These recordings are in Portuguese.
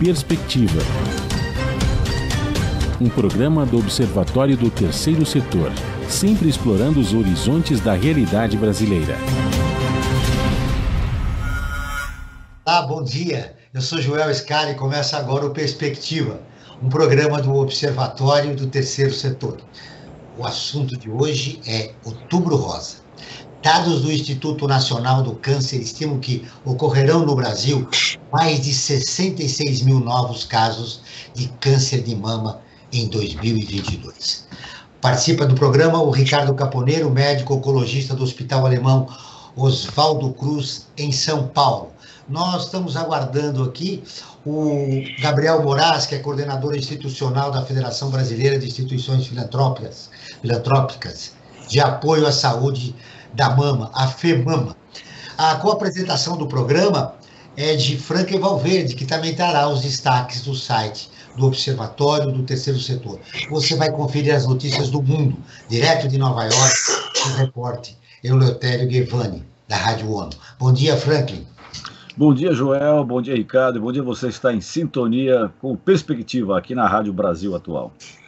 Perspectiva, um programa do Observatório do Terceiro Setor, sempre explorando os horizontes da realidade brasileira. Olá, bom dia. Eu sou Joel Scali e começa agora o Perspectiva, um programa do Observatório do Terceiro Setor. O assunto de hoje é Outubro Rosa. Dados do Instituto Nacional do Câncer estimam que ocorrerão no Brasil mais de 66 mil novos casos de câncer de mama em 2022. Participa do programa o Ricardo Caponeiro, médico oncologista do Hospital Alemão Oswaldo Cruz, em São Paulo. Nós estamos aguardando aqui o Gabriel Moraes, que é coordenador institucional da Federação Brasileira de Instituições Filantrópicas de Apoio à Saúde da Mama, a FEMAMA. A co-apresentação do programa é de Franklin Valverde, que também trará os destaques do site do Observatório do Terceiro Setor. Você vai conferir as notícias do mundo, direto de Nova York, com o repórter Eleutério Guevani, da Rádio ONU. Bom dia, Franklin. Bom dia, Joel. Bom dia, Ricardo. Bom dia, você está em sintonia com Perspectiva aqui na Rádio Brasil Atual.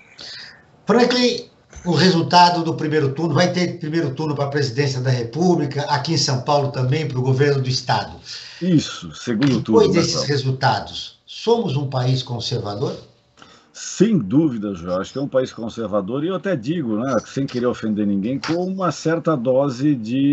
Franklin, o resultado do primeiro turno, vai ter primeiro turno para a presidência da República, aqui em São Paulo também, para o governo do Estado. Isso, segundo turno. Depois desses resultados, somos um país conservador? Sem dúvida, Joel. Acho que é um país conservador e eu até digo, né, sem querer ofender ninguém, com uma certa dose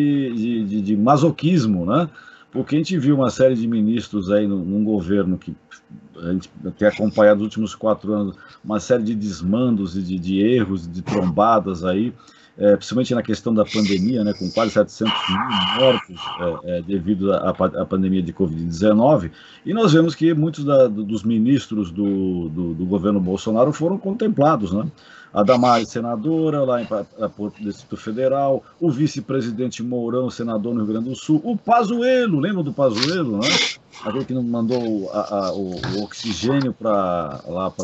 de masoquismo, né? Porque a gente viu uma série de ministros aí num governo que a gente tem acompanhado nos últimos 4 anos, uma série de desmandos e de erros, de trombadas aí, principalmente na questão da pandemia, né, com quase 700 mil mortos devido à pandemia de Covid-19, e nós vemos que muitos dos ministros do governo Bolsonaro foram contemplados, né? A Damares, senadora, lá do Distrito Federal, o vice-presidente Mourão, senador no Rio Grande do Sul, o Pazuello, lembra do Pazuello, né? Aquele que não mandou o oxigênio para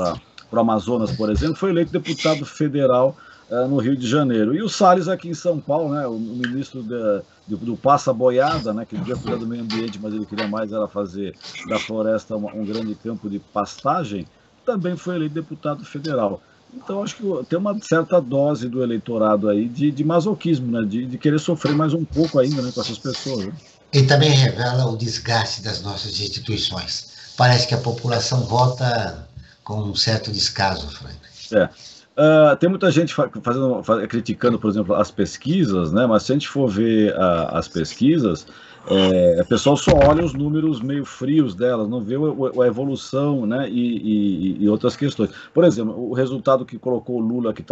o Amazonas, por exemplo, foi eleito deputado federal no Rio de Janeiro. E o Salles aqui em São Paulo, né? O ministro do Passa Boiada, né? Que devia cuidar do meio ambiente, mas ele queria mais era fazer da floresta um grande campo de pastagem, também foi eleito deputado federal. Então, acho que tem uma certa dose do eleitorado aí de masoquismo, né? De querer sofrer mais um pouco ainda, né, com essas pessoas. Né? E também revela o desgaste das nossas instituições. Parece que a população vota com um certo descaso, Frank. Tem muita gente criticando, por exemplo, as pesquisas, né? Mas se a gente for ver as pesquisas, o pessoal só olha os números meio frios delas, não vê a evolução, né, e outras questões. Por exemplo, o resultado que colocou o Lula, que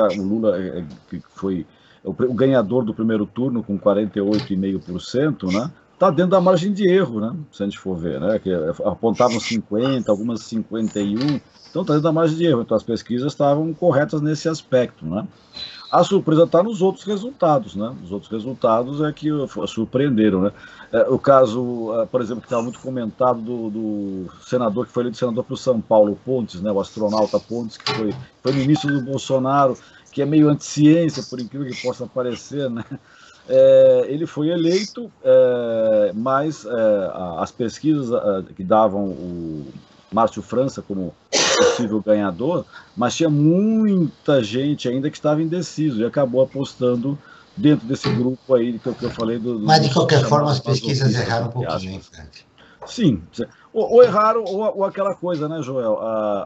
foi o ganhador do primeiro turno com 48,5%, né, está dentro da margem de erro, né, se a gente for ver, né, que apontavam 50, algumas 51, então está dentro da margem de erro. Então as pesquisas estavam corretas nesse aspecto, né. A surpresa está nos outros resultados, né? Os outros resultados é que surpreenderam, né? O caso, por exemplo, que estava muito comentado do senador, que foi eleito senador para o São Paulo, Pontes, né? O astronauta Pontes, que foi ministro do Bolsonaro, que é meio anti-ciência, por incrível que possa parecer, né? Ele foi eleito, mas as pesquisas que davam o Márcio França como possível ganhador, mas tinha muita gente ainda que estava indeciso e acabou apostando dentro desse grupo aí que eu falei. Mas, de qualquer forma, as pesquisas erraram um pouquinho, hein, Frank? Sim, ou erraram, ou aquela coisa, né, Joel?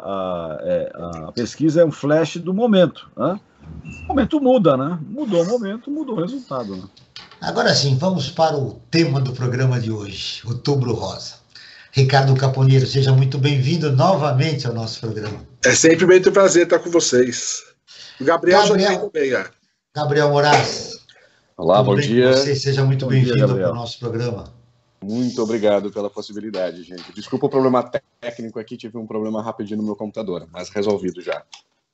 A pesquisa é um flash do momento, né? O momento muda, né? Mudou o momento, mudou o resultado. Né? Agora sim, vamos para o tema do programa de hoje, Outubro Rosa. Ricardo Caponeiro, seja muito bem-vindo novamente ao nosso programa. É sempre muito prazer estar com vocês. O Gabriel já veio também. Gabriel Moraes. Olá, bom dia. Você seja muito bem-vindo ao nosso programa. Muito obrigado pela possibilidade, gente. Desculpa o problema técnico aqui, tive um problema rapidinho no meu computador, mas resolvido já.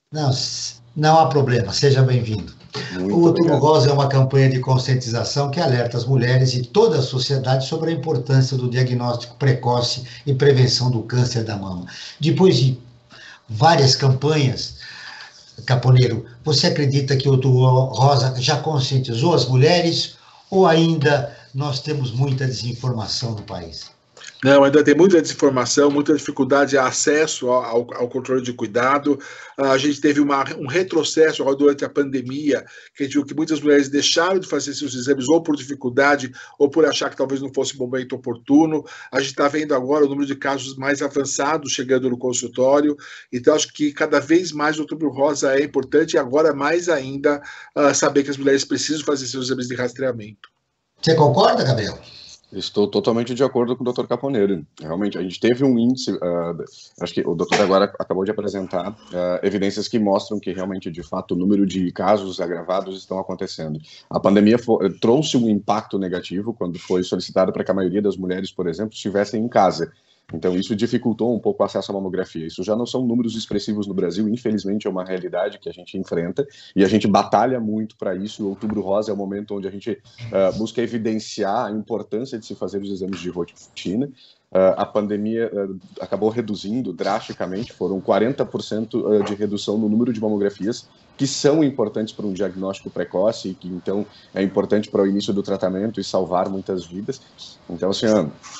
Não há problema, seja bem-vindo. O Outubro Rosa é uma campanha de conscientização que alerta as mulheres e toda a sociedade sobre a importância do diagnóstico precoce e prevenção do câncer da mama. Depois de várias campanhas, Caponeiro, você acredita que o Outubro Rosa já conscientizou as mulheres ou ainda nós temos muita desinformação no país? Não, ainda tem muita desinformação, muita dificuldade de acesso ao controle de cuidado. A gente teve um retrocesso durante a pandemia, que a gente viu que muitas mulheres deixaram de fazer seus exames ou por dificuldade ou por achar que talvez não fosse o momento oportuno. A gente está vendo agora o número de casos mais avançados chegando no consultório. Então, acho que cada vez mais o Outubro Rosa é importante e agora mais ainda saber que as mulheres precisam fazer seus exames de rastreamento. Você concorda, Gabriel? Estou totalmente de acordo com o Dr. Caponeri. Realmente, a gente teve um índice, acho que o doutor agora acabou de apresentar evidências que mostram que realmente, de fato, o número de casos agravados estão acontecendo. A pandemia trouxe um impacto negativo quando foi solicitado para que a maioria das mulheres, por exemplo, estivessem em casa. Então, isso dificultou um pouco o acesso à mamografia. Isso já não são números expressivos no Brasil, infelizmente é uma realidade que a gente enfrenta e a gente batalha muito para isso. O Outubro Rosa é o momento onde a gente busca evidenciar a importância de se fazer os exames de rotina. A pandemia acabou reduzindo drasticamente, foram 40% de redução no número de mamografias, que são importantes para um diagnóstico precoce e que, então, é importante para o início do tratamento e salvar muitas vidas. Então, assim,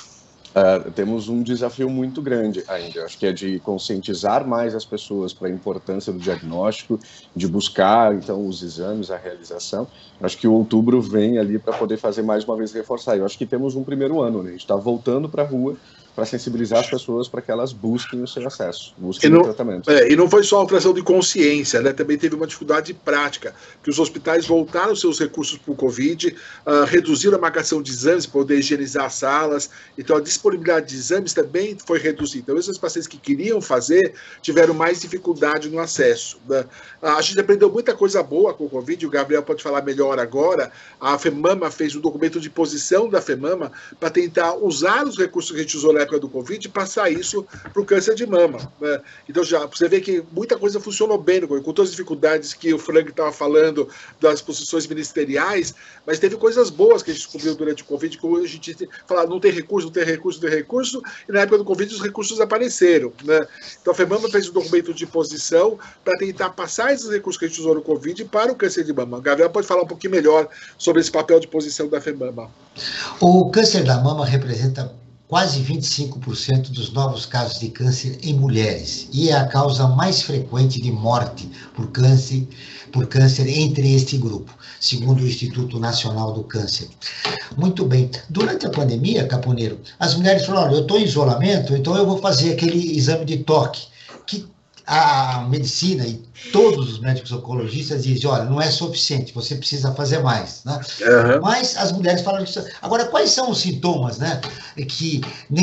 temos um desafio muito grande ainda, acho que é de conscientizar mais as pessoas para a importância do diagnóstico, de buscar, então, os exames, a realização. Acho que o outubro vem ali para poder fazer mais uma vez reforçar. Eu acho que temos um primeiro ano, né? A gente está voltando para a rua para sensibilizar as pessoas para que elas busquem o seu acesso, busquem o tratamento. E não foi só a alteração de consciência, né? Também teve uma dificuldade prática, que os hospitais voltaram seus recursos para o Covid, reduziram a marcação de exames para poder higienizar as salas, então a disponibilidade de exames também foi reduzida. Então esses pacientes que queriam fazer tiveram mais dificuldade no acesso, né? A gente aprendeu muita coisa boa com o Covid, o Gabriel pode falar melhor agora. A FEMAMA fez um documento de posição da FEMAMA para tentar usar os recursos que a gente usou na época do Covid e passar isso para o câncer de mama, né? Então já você vê que muita coisa funcionou bem no Covid, com todas as dificuldades que o Frank estava falando das posições ministeriais, mas teve coisas boas que a gente descobriu durante o Covid, que a gente fala, não tem recurso, não tem recurso, não tem recurso, e na época do Covid os recursos apareceram, né? Então a FEMAMA fez um documento de posição para tentar passar esses recursos que a gente usou no Covid para o câncer de mama. O Gabriel pode falar um pouquinho melhor sobre esse papel de posição da FEMAMA. O câncer da mama representa quase 25% dos novos casos de câncer em mulheres e é a causa mais frequente de morte por câncer entre este grupo, segundo o Instituto Nacional do Câncer. Muito bem. Durante a pandemia, Caponeiro, as mulheres falaram, olha, eu estou em isolamento, então eu vou fazer aquele exame de toque, que a medicina e todos os médicos oncologistas dizem, olha, não é suficiente, você precisa fazer mais, né? Uhum. Mas as mulheres falam isso. Agora, quais são os sintomas, né, que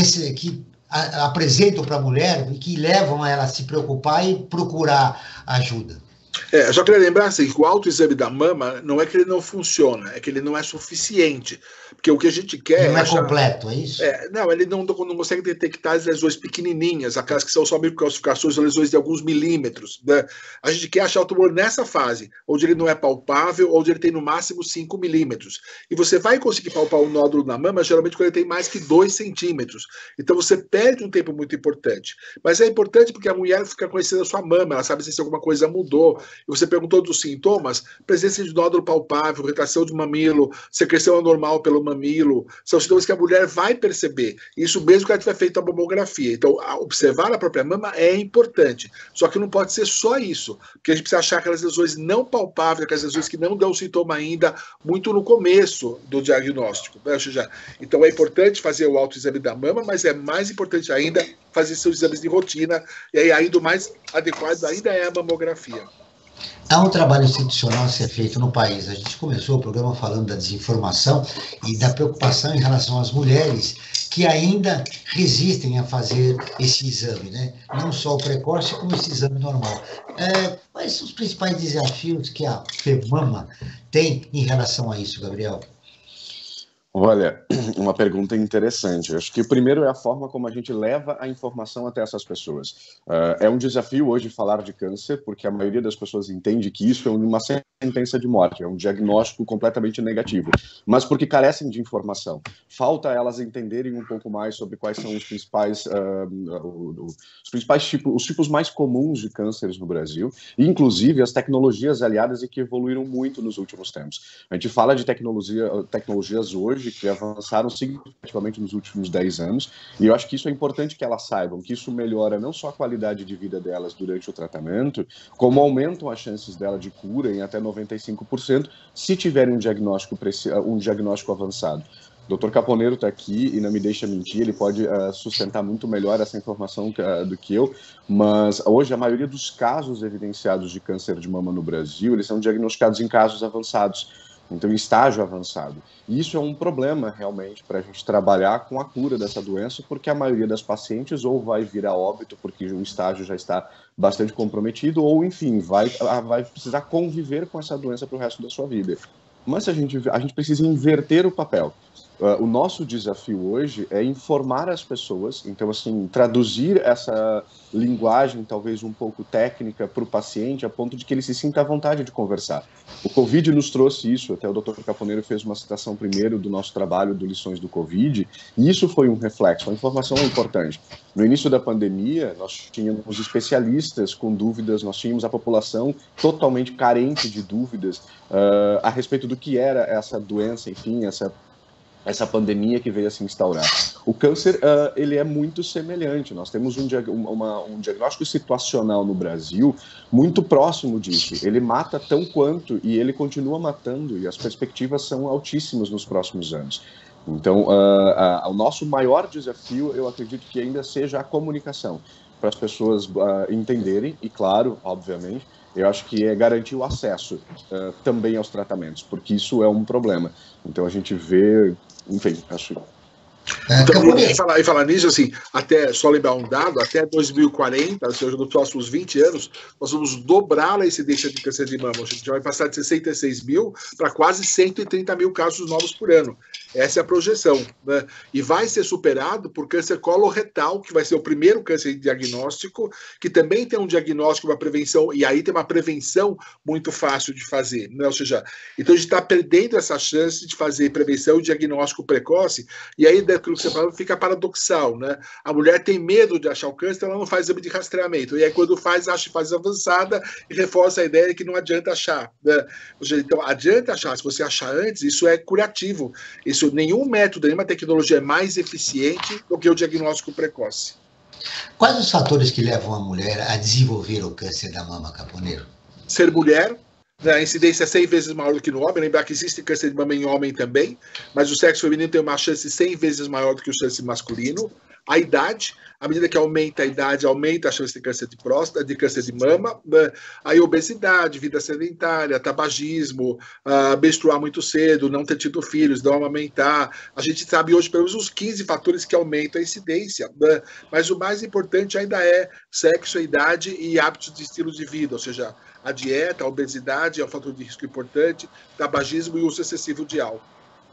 apresentam para a mulher e que levam a ela a se preocupar e procurar ajuda? Só queria lembrar assim, que o autoexame da mama não é que ele não funciona, é que ele não é suficiente. Porque o que a gente quer... Não é completo, é isso? Não, ele não consegue detectar as lesões pequenininhas, aquelas que são só microcalcificações, lesões de alguns milímetros, né? A gente quer achar o tumor nessa fase, onde ele não é palpável, onde ele tem no máximo 5 milímetros. E você vai conseguir palpar um nódulo na mama, geralmente quando ele tem mais que 2 centímetros. Então você perde um tempo muito importante. Mas é importante porque a mulher fica conhecendo a sua mama, ela sabe se alguma coisa mudou. E você perguntou dos sintomas, presença de nódulo palpável, retração de mamilo, secreção anormal pelo mamilo, são sintomas que a mulher vai perceber, isso mesmo que ela tiver feito a mamografia. Então, observar a própria mama é importante, só que não pode ser só isso, porque a gente precisa achar aquelas lesões não palpáveis, aquelas lesões que não dão sintoma ainda, muito no começo do diagnóstico, né? Então é importante fazer o autoexame da mama, mas é mais importante ainda fazer seus exames de rotina, e aí ainda o mais adequado ainda é a mamografia. Há um trabalho institucional a ser feito no país. A gente começou o programa falando da desinformação e da preocupação em relação às mulheres que ainda resistem a fazer esse exame, né? Não só o precoce, como esse exame normal. Quais são os principais desafios que a FEMAMA tem em relação a isso, Gabriel? Olha, uma pergunta interessante. Eu acho que o primeiro é a forma como a gente leva a informação até essas pessoas. É um desafio hoje falar de câncer, porque a maioria das pessoas entende que isso é uma sentença de morte, é um diagnóstico completamente negativo, mas porque carecem de informação. Falta elas entenderem um pouco mais sobre quais são os principais tipos, os tipos mais comuns de cânceres no Brasil, e inclusive as tecnologias aliadas e que evoluíram muito nos últimos tempos. A gente fala de tecnologias hoje hoje que avançaram significativamente nos últimos 10 anos, e eu acho que isso é importante que elas saibam, que isso melhora não só a qualidade de vida delas durante o tratamento, como aumentam as chances dela de cura em até 95%, se tiverem um diagnóstico avançado. O Dr. Caponeiro está aqui e não me deixa mentir, ele pode sustentar muito melhor essa informação do que eu, mas hoje a maioria dos casos evidenciados de câncer de mama no Brasil, eles são diagnosticados em casos avançados, então em estágio avançado. E isso é um problema realmente para a gente trabalhar com a cura dessa doença, porque a maioria das pacientes ou vai vir a óbito porque o estágio já está bastante comprometido, ou enfim, vai precisar conviver com essa doença para o resto da sua vida. Mas a gente precisa inverter o papel. O nosso desafio hoje é informar as pessoas, então, assim, traduzir essa linguagem, talvez um pouco técnica, para o paciente, a ponto de que ele se sinta à vontade de conversar. O Covid nos trouxe isso, até o Dr. Caponeiro fez uma citação primeiro do nosso trabalho do Lições do Covid, e isso foi um reflexo, a informação é importante. No início da pandemia, nós tínhamos especialistas com dúvidas, nós tínhamos a população totalmente carente de dúvidas a respeito do que era essa doença, enfim, essa pandemia que veio a se instaurar. O câncer, ele é muito semelhante. Nós temos um diagnóstico situacional no Brasil muito próximo disso. Ele mata tão quanto e ele continua matando, e as perspectivas são altíssimas nos próximos anos. Então, o nosso maior desafio, eu acredito que ainda seja a comunicação, para as pessoas entenderem, e claro, obviamente, eu acho que é garantir o acesso também aos tratamentos, porque isso é um problema. Então, a gente vê, enfim, acho... Então, e falar nisso, assim, até só lembrar um dado, até 2040, ou seja, nos próximos 20 anos, nós vamos dobrar a incidência de câncer de mama. A gente vai passar de 66 mil para quase 130 mil casos novos por ano. Essa é a projeção, né? E vai ser superado por câncer coloretal, que vai ser o primeiro câncer diagnóstico, que também tem um diagnóstico, uma prevenção, e aí tem uma prevenção muito fácil de fazer, né? Ou seja, então a gente está perdendo essa chance de fazer prevenção e diagnóstico precoce, e aí daquilo que você falou fica paradoxal, né? A mulher tem medo de achar o câncer, ela não faz exame de rastreamento, e aí quando faz, acha fase avançada e reforça a ideia de que não adianta achar, né? Ou seja, então adianta achar, se você achar antes, isso é curativo, isso nenhum método, nenhuma tecnologia é mais eficiente do que o diagnóstico precoce. Quais os fatores que levam a mulher a desenvolver o câncer da mama, Caponeiro? Ser mulher, né, a incidência é 100 vezes maior do que no homem. Lembrar que existe câncer de mama em homem também, mas o sexo feminino tem uma chance 100 vezes maior do que o sexo masculino. A idade, à medida que aumenta a idade, aumenta a chance de câncer de próstata, de câncer de mama, né? Aí obesidade, vida sedentária, tabagismo, menstruar muito cedo, não ter tido filhos, não amamentar. A gente sabe hoje pelo menos os 15 fatores que aumentam a incidência, né? Mas o mais importante ainda é sexo, idade e hábitos de estilo de vida, ou seja, a dieta, a obesidade é um fator de risco importante, tabagismo e uso excessivo de álcool.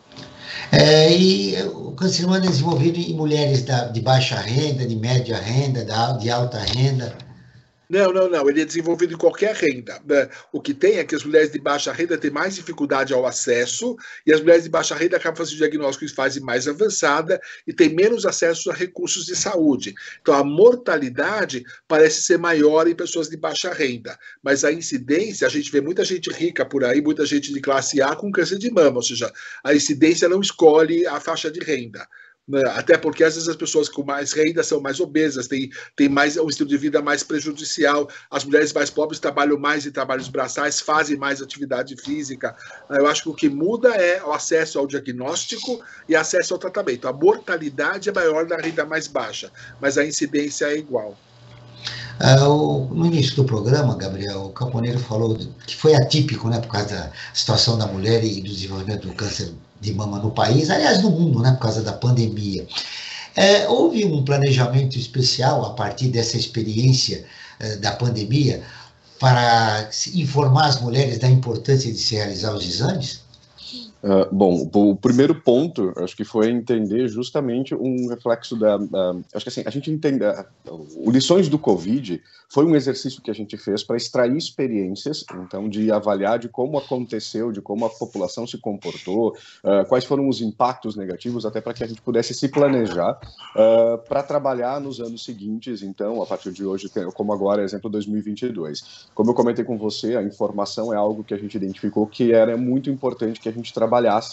E o câncer de mama é desenvolvido em mulheres de baixa renda, de média renda, de alta renda? Não. Ele é desenvolvido em qualquer renda, né? O que tem é que as mulheres de baixa renda têm mais dificuldade ao acesso e as mulheres de baixa renda acabam fazendo diagnóstico em fase mais avançada e têm menos acesso a recursos de saúde. Então, a mortalidade parece ser maior em pessoas de baixa renda, mas a incidência, a gente vê muita gente rica por aí, muita gente de classe A com câncer de mama, ou seja, a incidência não escolhe a faixa de renda. Até porque às vezes as pessoas com mais renda são mais obesas, têm mais um estilo de vida mais prejudicial, as mulheres mais pobres trabalham mais em trabalhos braçais, fazem mais atividade física. Eu acho que o que muda é o acesso ao diagnóstico e acesso ao tratamento. A mortalidade é maior na renda mais baixa, mas a incidência é igual. No início do programa, Gabriel, o Caponeiro falou que foi atípico, né, por causa da situação da mulher e do desenvolvimento do câncer de mama no país, aliás, no mundo, né, por causa da pandemia. Houve um planejamento especial a partir dessa experiência da pandemia para informar as mulheres da importância de se realizar os exames? Bom, o primeiro ponto, acho que foi entender justamente um reflexo acho que assim, a gente entende, o Lições do Covid foi um exercício que a gente fez para extrair experiências, então, de avaliar de como aconteceu, de como a população se comportou, quais foram os impactos negativos, até para que a gente pudesse se planejar para trabalhar nos anos seguintes, então, a partir de hoje, como agora, exemplo, 2022. Como eu comentei com você, a informação é algo que a gente identificou que era muito importante que a gente trabalhasse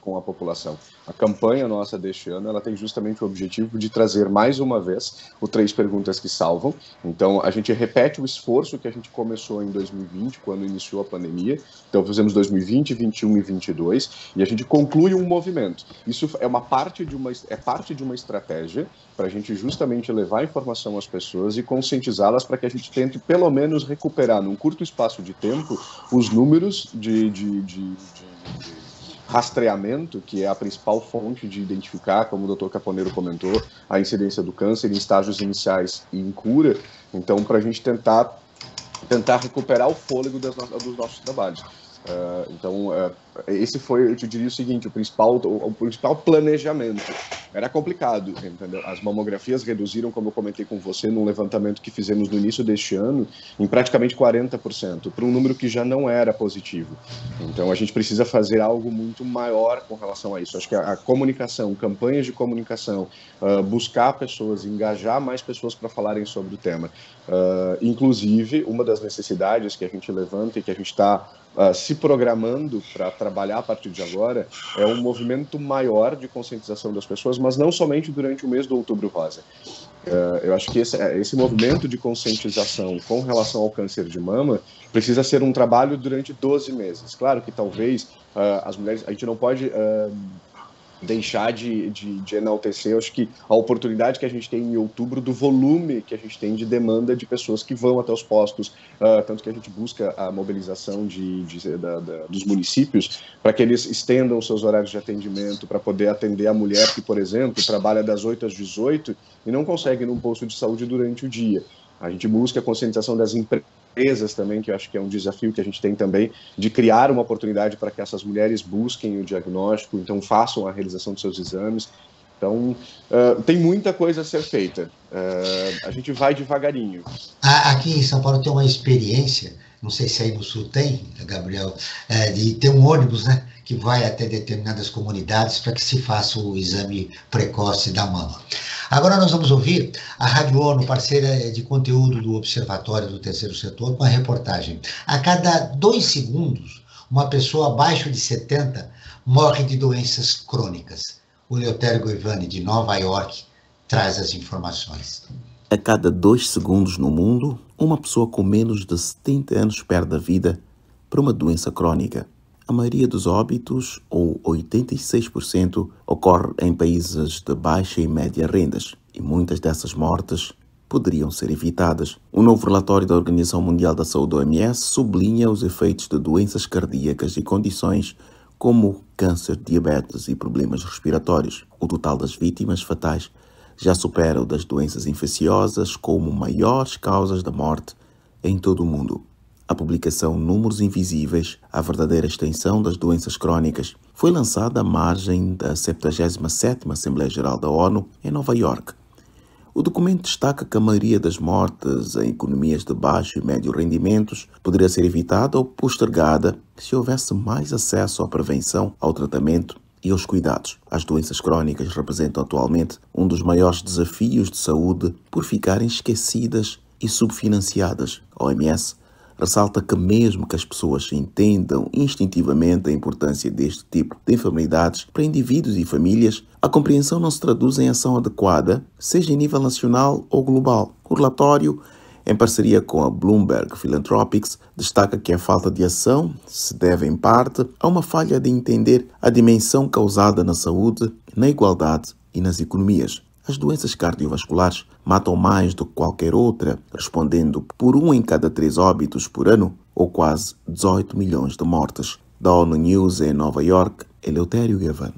com a população. A campanha nossa deste ano, ela tem justamente o objetivo de trazer mais uma vez o 3 Perguntas que Salvam. Então, a gente repete o esforço que a gente começou em 2020, quando iniciou a pandemia. Então, fizemos 2020, 2021 e 2022, e a gente conclui um movimento. Isso é parte de uma estratégia para a gente justamente levar informação às pessoas e conscientizá-las para que a gente tente, pelo menos, recuperar, num curto espaço de tempo, os números de rastreamento, que é a principal fonte de identificar, como o Dr. Caponeiro comentou, a incidência do câncer em estágios iniciais e em cura. Então, para a gente tentar recuperar o fôlego dos nossos trabalhos. Esse foi, eu te diria o seguinte, o principal planejamento. Era complicado, entendeu? As mamografias reduziram, como eu comentei com você, num levantamento que fizemos no início deste ano, em praticamente 40%, para um número que já não era positivo. Então, a gente precisa fazer algo muito maior com relação a isso. Acho que a comunicação, campanhas de comunicação, buscar pessoas, engajar mais pessoas para falarem sobre o tema. Inclusive, uma das necessidades que a gente levanta e que a gente está se programando para trabalhar a partir de agora é um movimento maior de conscientização das pessoas, mas não somente durante o mês do Outubro Rosa. Eu acho que esse movimento de conscientização com relação ao câncer de mama precisa ser um trabalho durante 12 meses. Claro que talvez as mulheres, a gente não pode deixar de enaltecer, eu acho que a oportunidade que a gente tem em outubro do volume que a gente tem de demanda de pessoas que vão até os postos, tanto que a gente busca a mobilização dos municípios para que eles estendam os seus horários de atendimento para poder atender a mulher que, por exemplo, trabalha das 8 às 18 e não consegue ir num posto de saúde durante o dia. A gente busca a conscientização das empresas também, que eu acho que é um desafio que a gente tem também, de criar uma oportunidade para que essas mulheres busquem o diagnóstico, então façam a realização dos seus exames. Então, tem muita coisa a ser feita. A gente vai devagarinho. Aqui em São Paulo tem uma experiência, não sei se aí no Sul tem, Gabriel, de ter um ônibus, né, que vai até determinadas comunidades para que se faça o exame precoce da mama. Agora nós vamos ouvir a Rádio ONU, parceira de conteúdo do Observatório do Terceiro Setor, com a reportagem. A cada 2 segundos, uma pessoa abaixo de 70 morre de doenças crônicas. O Eleutério Goivani, de Nova York, traz as informações. A cada 2 segundos no mundo, uma pessoa com menos de 70 anos perde a vida por uma doença crônica. A maioria dos óbitos, ou 86%, ocorre em países de baixa e média rendas, e muitas dessas mortes poderiam ser evitadas. Um novo relatório da Organização Mundial da Saúde, OMS, sublinha os efeitos de doenças cardíacas e condições como câncer, diabetes e problemas respiratórios. O total das vítimas fatais já supera o das doenças infecciosas como maiores causas da morte em todo o mundo. A publicação Números Invisíveis, a verdadeira extensão das doenças crônicas, foi lançada à margem da 77ª Assembleia Geral da ONU em Nova York. O documento destaca que a maioria das mortes em economias de baixo e médio rendimentos poderia ser evitada ou postergada se houvesse mais acesso à prevenção, ao tratamento e aos cuidados. As doenças crônicas representam atualmente um dos maiores desafios de saúde por ficarem esquecidas e subfinanciadas. A OMS ressalta que mesmo que as pessoas entendam instintivamente a importância deste tipo de enfermidades para indivíduos e famílias, a compreensão não se traduz em ação adequada, seja em nível nacional ou global. O relatório, em parceria com a Bloomberg Philanthropics, destaca que a falta de ação se deve, em parte, a uma falha de entender a dimensão causada na saúde, na igualdade e nas economias. As doenças cardiovasculares matam mais do que qualquer outra, respondendo por 1 em cada 3 óbitos por ano, ou quase 18 milhões de mortes. Da ONU News em Nova York, Eleutério Goivani.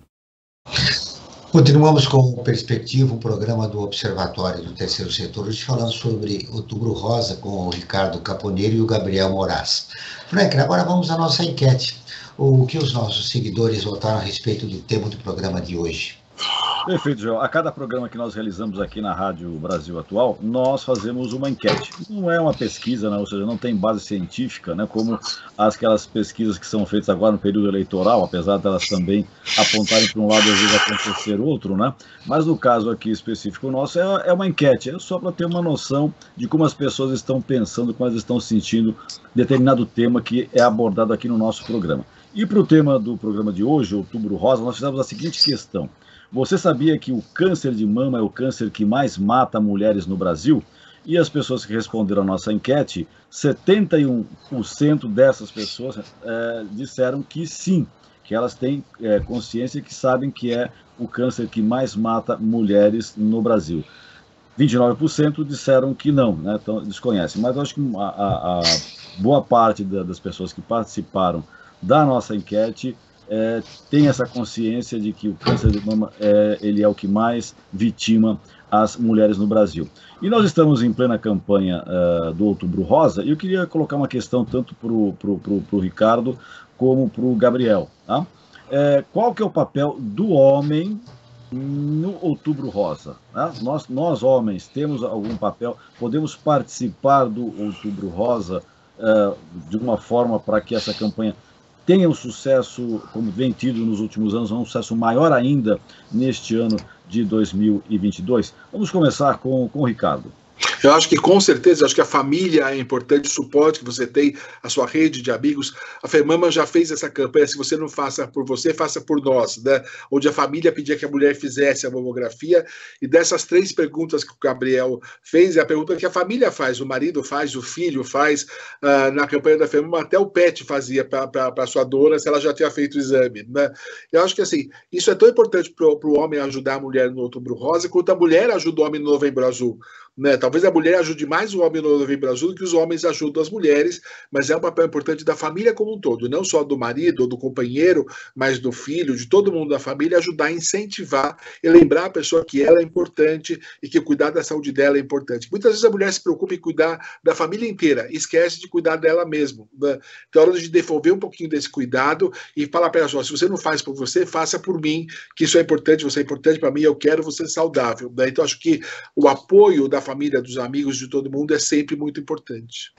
Continuamos com o Perspectiva, um programa do Observatório do Terceiro Setor, hoje falando sobre Outubro Rosa com o Ricardo Caponeiro e o Gabriel Moraes. Frank, agora vamos à nossa enquete. O que os nossos seguidores votaram a respeito do tema do programa de hoje? Perfeito, João. A cada programa que nós realizamos aqui na Rádio Brasil Atual, nós fazemos uma enquete. Não é uma pesquisa, né? Ou seja, não tem base científica, né? Como aquelas pesquisas que são feitas agora no período eleitoral, apesar delas também apontarem para um lado e às vezes acontecer outro, né? Mas no caso aqui específico nosso, é uma enquete, é só para ter uma noção de como as pessoas estão pensando, como elas estão sentindo determinado tema que é abordado aqui no nosso programa. E para o tema do programa de hoje, Outubro Rosa, nós fizemos a seguinte questão. Você sabia que o câncer de mama é o câncer que mais mata mulheres no Brasil? E as pessoas que responderam a nossa enquete, 71% dessas pessoas disseram que sim, que elas têm consciência, que sabem que é o câncer que mais mata mulheres no Brasil. 29% disseram que não, né? Então desconhecem. Mas eu acho que a boa parte das pessoas que participaram da nossa enquete tem essa consciência de que o câncer de mama ele é o que mais vitima as mulheres no Brasil. E nós estamos em plena campanha do Outubro Rosa, e eu queria colocar uma questão tanto para o Ricardo como para o Gabriel. Tá? Qual que é o papel do homem no Outubro Rosa? Tá? Nós homens temos algum papel, podemos participar do Outubro Rosa de uma forma para que essa campanha tenha um sucesso, como vem tido nos últimos anos, um sucesso maior ainda neste ano de 2022. Vamos começar com o Ricardo. Eu acho que, com certeza, acho que a família é importante, o suporte que você tem, a sua rede de amigos. A FEMAMA já fez essa campanha, se você não faça por você, faça por nós, né? Onde a família pedia que a mulher fizesse a mamografia, e dessas 3 perguntas que o Gabriel fez, é a pergunta que a família faz, o marido faz, o filho faz, na campanha da FEMAMA, até o PET fazia para a sua dona, se ela já tinha feito o exame, né? Eu acho que, assim, isso é tão importante para o homem ajudar a mulher no Outubro Rosa, quanto a mulher ajuda o homem no Novembro Azul. Né? Talvez a mulher ajude mais o homem no Novembro Azul do que os homens ajudam as mulheres, mas é um papel importante da família como um todo, não só do marido ou do companheiro, mas do filho, de todo mundo da família, ajudar a incentivar e lembrar a pessoa que ela é importante e que cuidar da saúde dela é importante. Muitas vezes a mulher se preocupa em cuidar da família inteira e esquece de cuidar dela mesma. Né? Então é hora de devolver um pouquinho desse cuidado e falar para ela, se você não faz por você, faça por mim, que isso é importante, você é importante para mim, eu quero você saudável. Né? Então acho que o apoio da família, dos amigos, de todo mundo é sempre muito importante.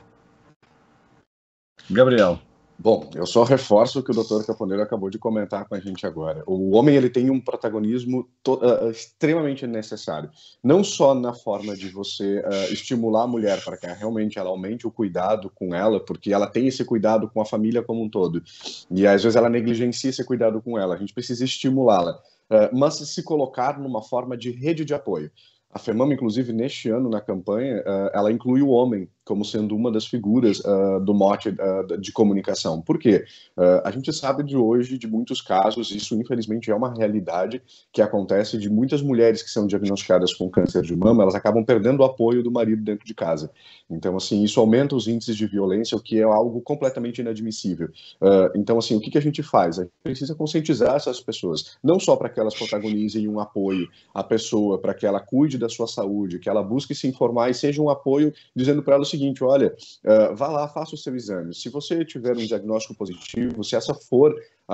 Gabriel. Bom, eu só reforço o que o Dr. Caponeiro acabou de comentar com a gente agora. O homem ele tem um protagonismo extremamente necessário, não só na forma de você estimular a mulher para que realmente ela aumente o cuidado com ela, porque ela tem esse cuidado com a família como um todo, e às vezes ela negligencia esse cuidado com ela, a gente precisa estimulá-la, mas se colocar numa forma de rede de apoio. A FEMAMA, inclusive, neste ano, na campanha, ela inclui o homem como sendo uma das figuras do mote de comunicação. Por quê? A gente sabe de hoje, de muitos casos, isso infelizmente é uma realidade que acontece de muitas mulheres que são diagnosticadas com câncer de mama, elas acabam perdendo o apoio do marido dentro de casa. Então, assim, isso aumenta os índices de violência, o que é algo completamente inadmissível. Então, assim, o que a gente faz? A gente precisa conscientizar essas pessoas, não só para que elas protagonizem um apoio à pessoa, para que ela cuide da sua saúde, que ela busque se informar e seja um apoio dizendo para ela o seguinte, olha, vá lá, faça o seu exame. Se você tiver um diagnóstico positivo, se essa for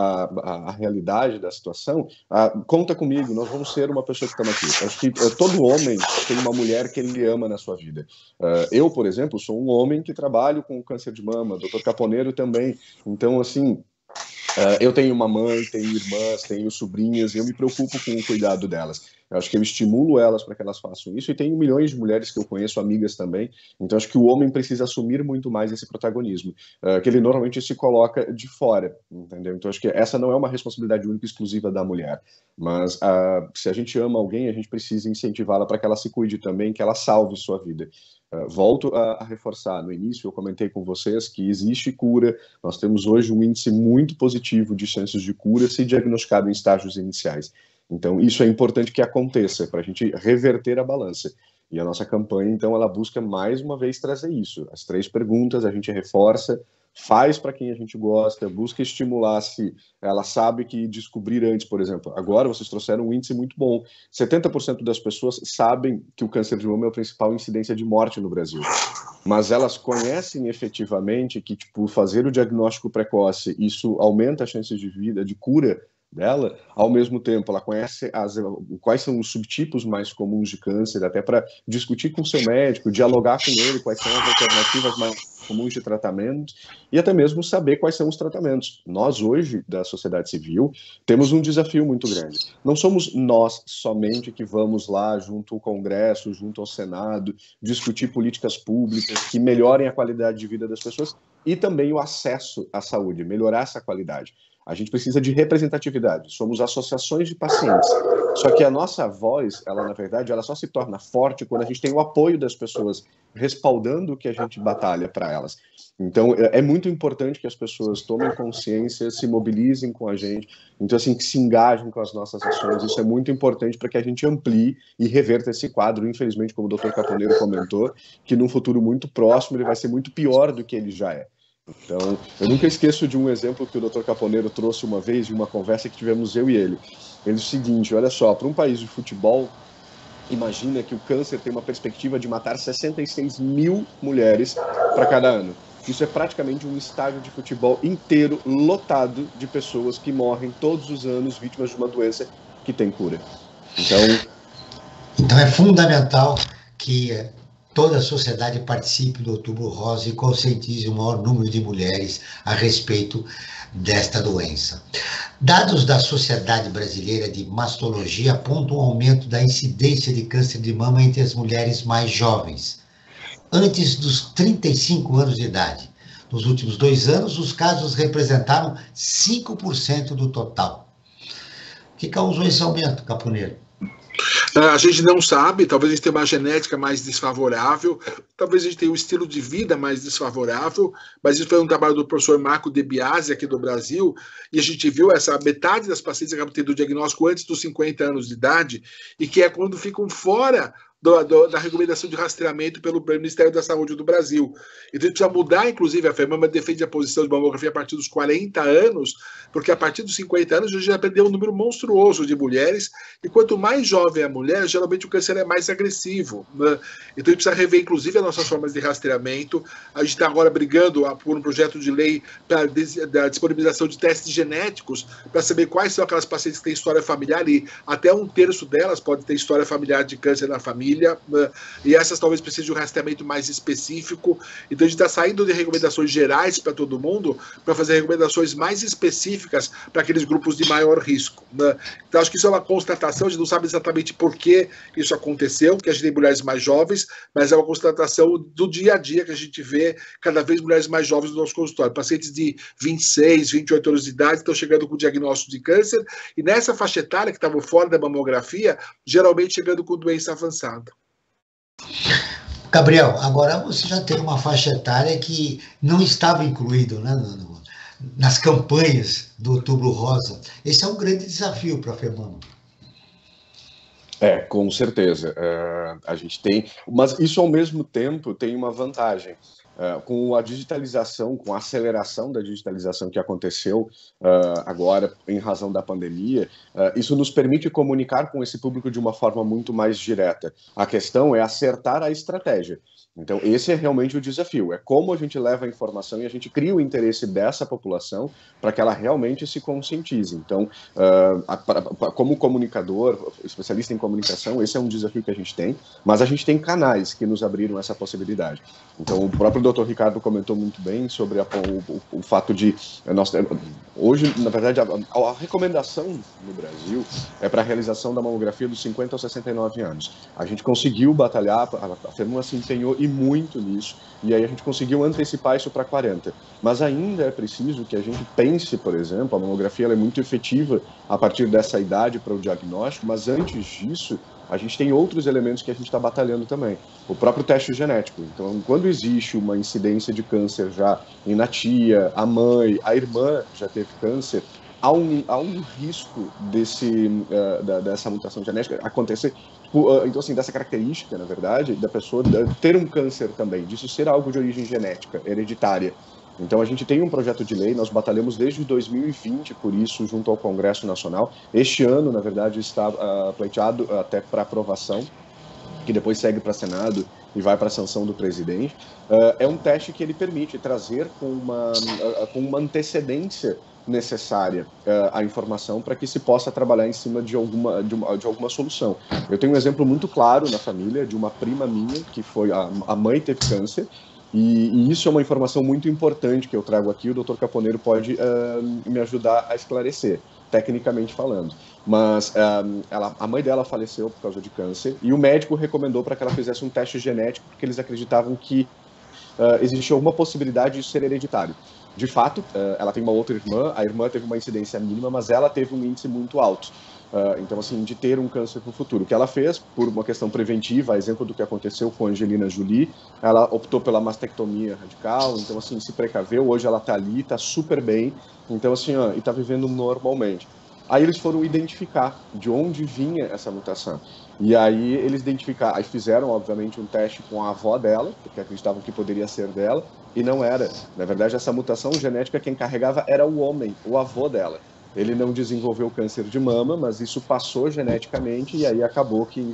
a realidade da situação, conta comigo, nós vamos ser uma pessoa que estamos aqui. Acho que todo homem tem uma mulher que ele ama na sua vida. Eu, por exemplo, sou um homem que trabalho com câncer de mama, Dr. Caponeiro também. Então, assim, eu tenho uma mãe, tenho irmãs, tenho sobrinhas, e eu me preocupo com o cuidado delas. Eu acho que eu estimulo elas para que elas façam isso, e tenho milhões de mulheres que eu conheço, amigas também, então acho que o homem precisa assumir muito mais esse protagonismo, que ele normalmente se coloca de fora, entendeu? Então acho que essa não é uma responsabilidade única e exclusiva da mulher, mas se a gente ama alguém, a gente precisa incentivá-la para que ela se cuide também, que ela salve sua vida. Volto a reforçar, no início eu comentei com vocês que existe cura, nós temos hoje um índice muito positivo de chances de cura se diagnosticado em estágios iniciais. Então, isso é importante que aconteça, para a gente reverter a balança. E a nossa campanha, então, ela busca mais uma vez trazer isso. As 3 perguntas, a gente reforça, faz para quem a gente gosta, busca estimular se ela sabe que descobrir antes, por exemplo. Agora, vocês trouxeram um índice muito bom. 70% das pessoas sabem que o câncer de mama é a principal incidência de morte no Brasil. Mas elas conhecem efetivamente que, tipo, fazer o diagnóstico precoce, isso aumenta as chances de vida, de cura dela, ao mesmo tempo ela conhece quais são os subtipos mais comuns de câncer, até para discutir com o seu médico, dialogar com ele quais são as alternativas mais comuns de tratamento e até mesmo saber quais são os tratamentos. Nós hoje, da sociedade civil, temos um desafio muito grande. Não somos nós somente que vamos lá junto ao Congresso, junto ao Senado, discutir políticas públicas que melhorem a qualidade de vida das pessoas e também o acesso à saúde, melhorar essa qualidade. A gente precisa de representatividade. Somos associações de pacientes. Só que a nossa voz, ela na verdade, ela só se torna forte quando a gente tem o apoio das pessoas respaldando o que a gente batalha para elas. Então, é muito importante que as pessoas tomem consciência, se mobilizem com a gente, então, assim, que se engajem com as nossas ações. Isso é muito importante para que a gente amplie e reverta esse quadro. Infelizmente, como o Dr. Caponeiro comentou, que num futuro muito próximo ele vai ser muito pior do que ele já é. Então, eu nunca esqueço de um exemplo que o Dr. Caponeiro trouxe uma vez, de uma conversa que tivemos eu e ele. Ele disse o seguinte, olha só, para um país de futebol, imagina que o câncer tem uma perspectiva de matar 66 mil mulheres para cada ano. Isso é praticamente um estádio de futebol inteiro lotado de pessoas que morrem todos os anos vítimas de uma doença que tem cura. Então é fundamental que toda a sociedade participe do Outubro Rosa e conscientize o maior número de mulheres a respeito desta doença. Dados da Sociedade Brasileira de Mastologia apontam um aumento da incidência de câncer de mama entre as mulheres mais jovens, antes dos 35 anos de idade. Nos últimos 2 anos, os casos representaram 5% do total. O que causou esse aumento, Caponeiro? A gente não sabe, talvez a gente tenha uma genética mais desfavorável, talvez a gente tenha um estilo de vida mais desfavorável, mas isso foi um trabalho do professor Marco De Biasi aqui do Brasil, e a gente viu essa metade das pacientes acabam tendo o diagnóstico antes dos 50 anos de idade, e que é quando ficam fora da recomendação de rastreamento pelo Ministério da Saúde do Brasil. Então a gente precisa mudar, inclusive, a FEMAMA defende a posição de mamografia a partir dos 40 anos, porque a partir dos 50 anos a gente já perdeu um número monstruoso de mulheres, e quanto mais jovem a mulher, geralmente o câncer é mais agressivo, né? Então a gente precisa rever, inclusive, as nossas formas de rastreamento. A gente está agora brigando por um projeto de lei para a disponibilização de testes genéticos, para saber quais são aquelas pacientes que têm história familiar, e até 1/3 delas pode ter história familiar de câncer na família, e essas talvez precisem de um rastreamento mais específico. Então a gente está saindo de recomendações gerais para todo mundo para fazer recomendações mais específicas para aqueles grupos de maior risco, né? Então acho que isso é uma constatação, a gente não sabe exatamente por que isso aconteceu, porque a gente tem mulheres mais jovens, mas é uma constatação do dia a dia que a gente vê cada vez mulheres mais jovens no nosso consultório. Pacientes de 26, 28 anos de idade estão chegando com diagnóstico de câncer, e nessa faixa etária que estavam fora da mamografia, geralmente chegando com doença avançada. Gabriel, agora você já tem uma faixa etária que não estava incluído, né, nas campanhas do Outubro Rosa. Esse é um grande desafio para a FEMAMA. Com certeza. A gente tem, mas isso ao mesmo tempo tem uma vantagem. Com a digitalização, com a aceleração da digitalização que aconteceu agora em razão da pandemia, isso nos permite comunicar com esse público de uma forma muito mais direta. A questão é acertar a estratégia. Então, esse é realmente o desafio, é como a gente leva a informação e a gente cria o interesse dessa população para que ela realmente se conscientize. Então, como comunicador, especialista em comunicação, esse é um desafio que a gente tem, mas a gente tem canais que nos abriram essa possibilidade. Então, o próprio Dr. Ricardo comentou muito bem sobre o fato de... hoje, na verdade, a recomendação no Brasil é para a realização da mamografia dos 50 aos 69 anos. A gente conseguiu batalhar, a FEMAMA se empenhou e muito nisso, e aí a gente conseguiu antecipar isso para 40. Mas ainda é preciso que a gente pense, por exemplo, a mamografia ela é muito efetiva a partir dessa idade para o diagnóstico, mas antes disso, a gente tem outros elementos que a gente está batalhando também. O próprio teste genético. Então, quando existe uma incidência de câncer já na tia, a mãe, a irmã já teve câncer, há um risco dessa mutação genética acontecer. Então, assim, dessa característica, na verdade, da pessoa ter um câncer também, disso ser algo de origem genética, hereditária. Então, a gente tem um projeto de lei, nós batalhamos desde 2020 por isso, junto ao Congresso Nacional. Este ano, na verdade, está pleiteado até para aprovação, que depois segue para Senado e vai para a sanção do presidente. É um teste que ele permite trazer com uma antecedência necessária a informação para que se possa trabalhar em cima de alguma solução. Eu tenho um exemplo muito claro na família de uma prima minha, que foi a mãe teve câncer, e isso é uma informação muito importante que eu trago aqui, o Dr. Caponeiro pode me ajudar a esclarecer, tecnicamente falando. Mas a mãe dela faleceu por causa de câncer, e o médico recomendou para que ela fizesse um teste genético, porque eles acreditavam que existia alguma possibilidade de ser hereditário. De fato, ela tem uma outra irmã, a irmã teve uma incidência mínima, mas ela teve um índice muito alto. Então, assim, de ter um câncer no futuro. O que ela fez, por uma questão preventiva, a exemplo do que aconteceu com a Angelina Jolie, ela optou pela mastectomia radical, então, assim, se precaveu, hoje ela tá ali, tá super bem, então, assim, e tá vivendo normalmente. Aí eles foram identificar de onde vinha essa mutação. E aí eles aí fizeram, obviamente, um teste com a avó dela, porque acreditavam que poderia ser dela, e não era. Na verdade, essa mutação genética, quem carregava era o homem, o avô dela. Ele não desenvolveu câncer de mama, mas isso passou geneticamente, e aí acabou que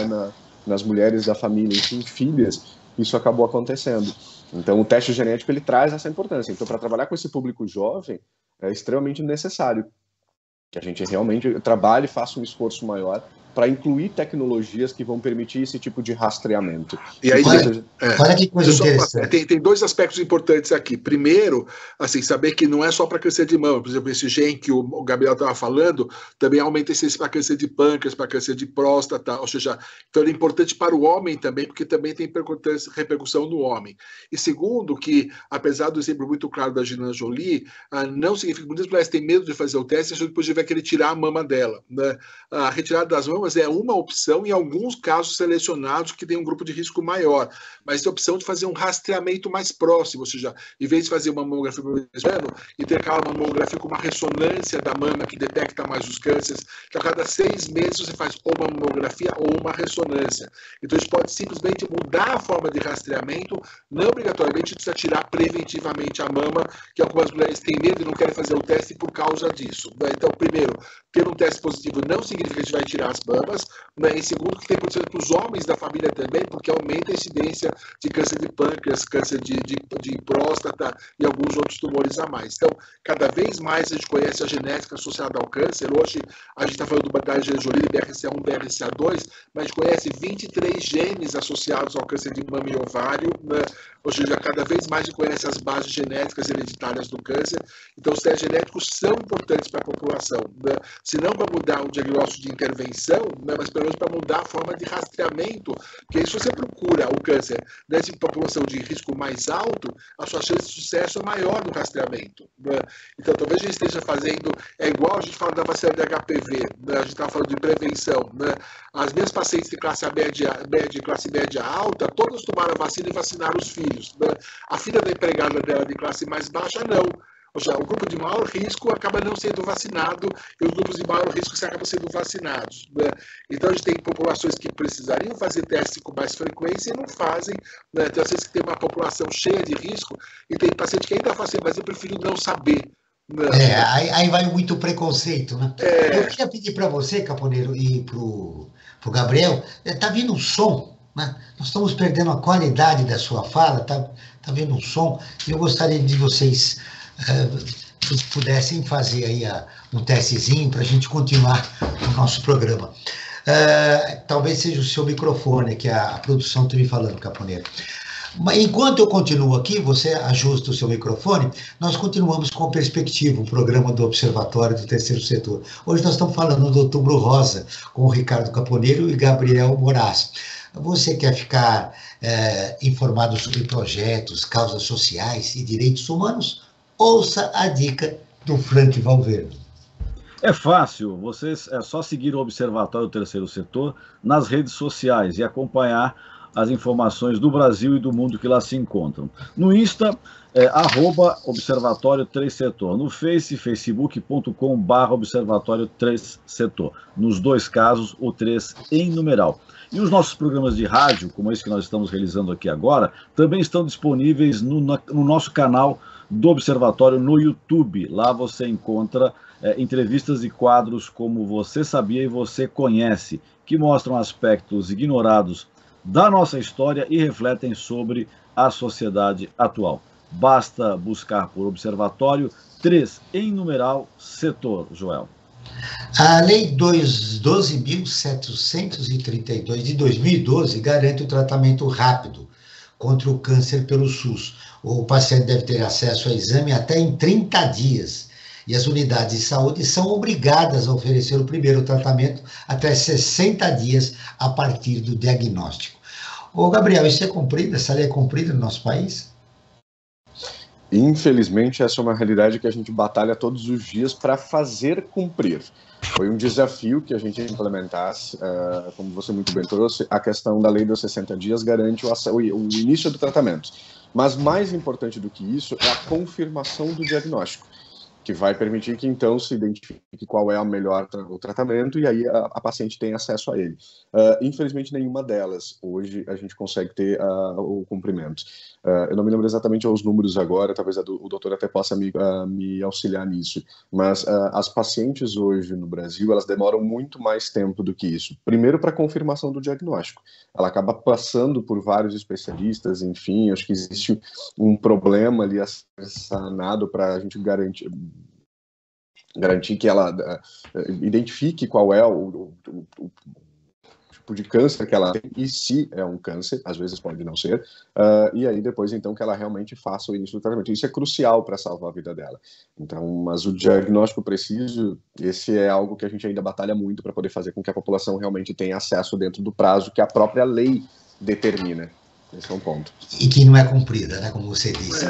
nas mulheres da família, enfim, filhas, isso acabou acontecendo. Então, o teste genético, ele traz essa importância. Então, para trabalhar com esse público jovem, é extremamente necessário que a gente realmente trabalhe e faça um esforço maior para incluir tecnologias que vão permitir esse tipo de rastreamento. E aí, olha que coisa interessante. Tem dois aspectos importantes aqui. Primeiro, assim, saber que não é só para câncer de mama. Por exemplo, esse gene que o Gabriel estava falando também aumenta esse para câncer de pâncreas, para câncer de próstata, ou seja, então ele é importante para o homem também, porque também tem repercussão no homem. E segundo, que apesar do exemplo muito claro da Angelina Jolie, não significa que muitas mulheres têm medo de fazer o teste, achando que depois vai querer tirar a mama dela, né? A retirada das mamas é uma opção em alguns casos selecionados que tem um grupo de risco maior, mas tem a opção de fazer um rastreamento mais próximo, ou seja, em vez de fazer uma mamografia por ano e ter aquela mamografia com uma ressonância da mama que detecta mais os cânceres, que a cada 6 meses você faz ou uma mamografia ou uma ressonância. Então a gente pode simplesmente mudar a forma de rastreamento, não obrigatoriamente precisa tirar preventivamente a mama, que algumas mulheres têm medo e não querem fazer o teste por causa disso. Então, primeiro, ter um teste positivo não significa que a gente vai tirar as mamas, né? Em segundo, que tem acontecido para os homens da família também, porque aumenta a incidência de câncer de pâncreas, câncer de próstata e alguns outros tumores a mais. Então, cada vez mais a gente conhece a genética associada ao câncer. Hoje, a gente está falando da Angelina Jolie, BRCA1, BRCA2, mas a gente conhece 23 genes associados ao câncer de mama e ovário, né? Ou seja, cada vez mais a gente conhece as bases genéticas hereditárias do câncer. Então, os testes genéticos são importantes para a população, né? Se não para mudar o diagnóstico de intervenção, né, mas pelo menos para mudar a forma de rastreamento, porque se você procura o câncer nessa população de risco mais alto, a sua chance de sucesso é maior no rastreamento, né? Então talvez a gente esteja fazendo, é igual a gente fala da vacina de HPV, né? A gente está falando de prevenção, né? As minhas pacientes de classe média alta, todas tomaram a vacina e vacinaram os filhos, né? A filha da empregada dela de classe mais baixa, não. Ou seja, o grupo de maior risco acaba não sendo vacinado e os grupos de maior risco acabam sendo vacinados, né? Então, a gente tem populações que precisariam fazer teste com mais frequência e não fazem, né? Tem às vezes que tem uma população cheia de risco e tem paciente que ainda faz, mas eu prefiro não saber. Né? Aí vai muito preconceito, né? Eu queria pedir para você, Caponeiro, e para o Gabriel, está vindo um som, né? Nós estamos perdendo a qualidade da sua fala, tá vindo um som, e eu gostaria de vocês... se pudessem fazer aí um testezinho para a gente continuar o nosso programa. Talvez seja o seu microfone, que a produção está me falando, Caponeiro. Enquanto eu continuo aqui, você ajusta o seu microfone, nós continuamos com a Perspectiva, o programa do Observatório do Terceiro Setor. Hoje nós estamos falando do Outubro Rosa, com o Ricardo Caponeiro e Gabriel Moraes. Você quer ficar informado sobre projetos, causas sociais e direitos humanos? Ouça a dica do Frank Valverde. É fácil, é só seguir o Observatório do Terceiro Setor nas redes sociais e acompanhar as informações do Brasil e do mundo que lá se encontram. No Insta, @Observatório 3 Setor. No facebook.com/Observatório 3 Setor. Nos dois casos, o 3 em numeral. E os nossos programas de rádio, como esse que nós estamos realizando aqui agora, também estão disponíveis no nosso canal do Observatório no YouTube. Lá você encontra entrevistas e quadros como Você Sabia e Você Conhece, que mostram aspectos ignorados da nossa história e refletem sobre a sociedade atual. Basta buscar por observatório 3 em numeral setor, Joel. A Lei 12.732 de 2012 garante o tratamento rápido contra o câncer pelo SUS. O paciente deve ter acesso ao exame até em 30 dias. E as unidades de saúde são obrigadas a oferecer o primeiro tratamento até 60 dias a partir do diagnóstico. Ô, Gabriel, isso é cumprido? Essa lei é cumprida no nosso país? Infelizmente, essa é uma realidade que a gente batalha todos os dias para fazer cumprir. Foi um desafio que a gente implementasse, como você muito bem trouxe, a questão da lei dos 60 dias garante o início do tratamento. Mas mais importante do que isso é a confirmação do diagnóstico, que vai permitir que então se identifique qual é o melhor o tratamento e aí a paciente tem acesso a ele. Infelizmente, nenhuma delas hoje a gente consegue ter o cumprimento. Eu não me lembro exatamente os números agora, talvez o doutor até possa me auxiliar nisso, mas as pacientes hoje no Brasil, elas demoram muito mais tempo do que isso. Primeiro, para a confirmação do diagnóstico. Ela acaba passando por vários especialistas, enfim, acho que existe um problema ali a ser sanado para a gente garantir que ela identifique qual é o tipo de câncer que ela tem e se é um câncer, às vezes pode não ser, e aí depois então que ela realmente faça o início do tratamento. Isso é crucial para salvar a vida dela. Então, mas o diagnóstico preciso, esse é algo que a gente ainda batalha muito para poder fazer com que a população realmente tenha acesso dentro do prazo que a própria lei determina. Esse é um ponto. E que não é cumprida, né, como você disse.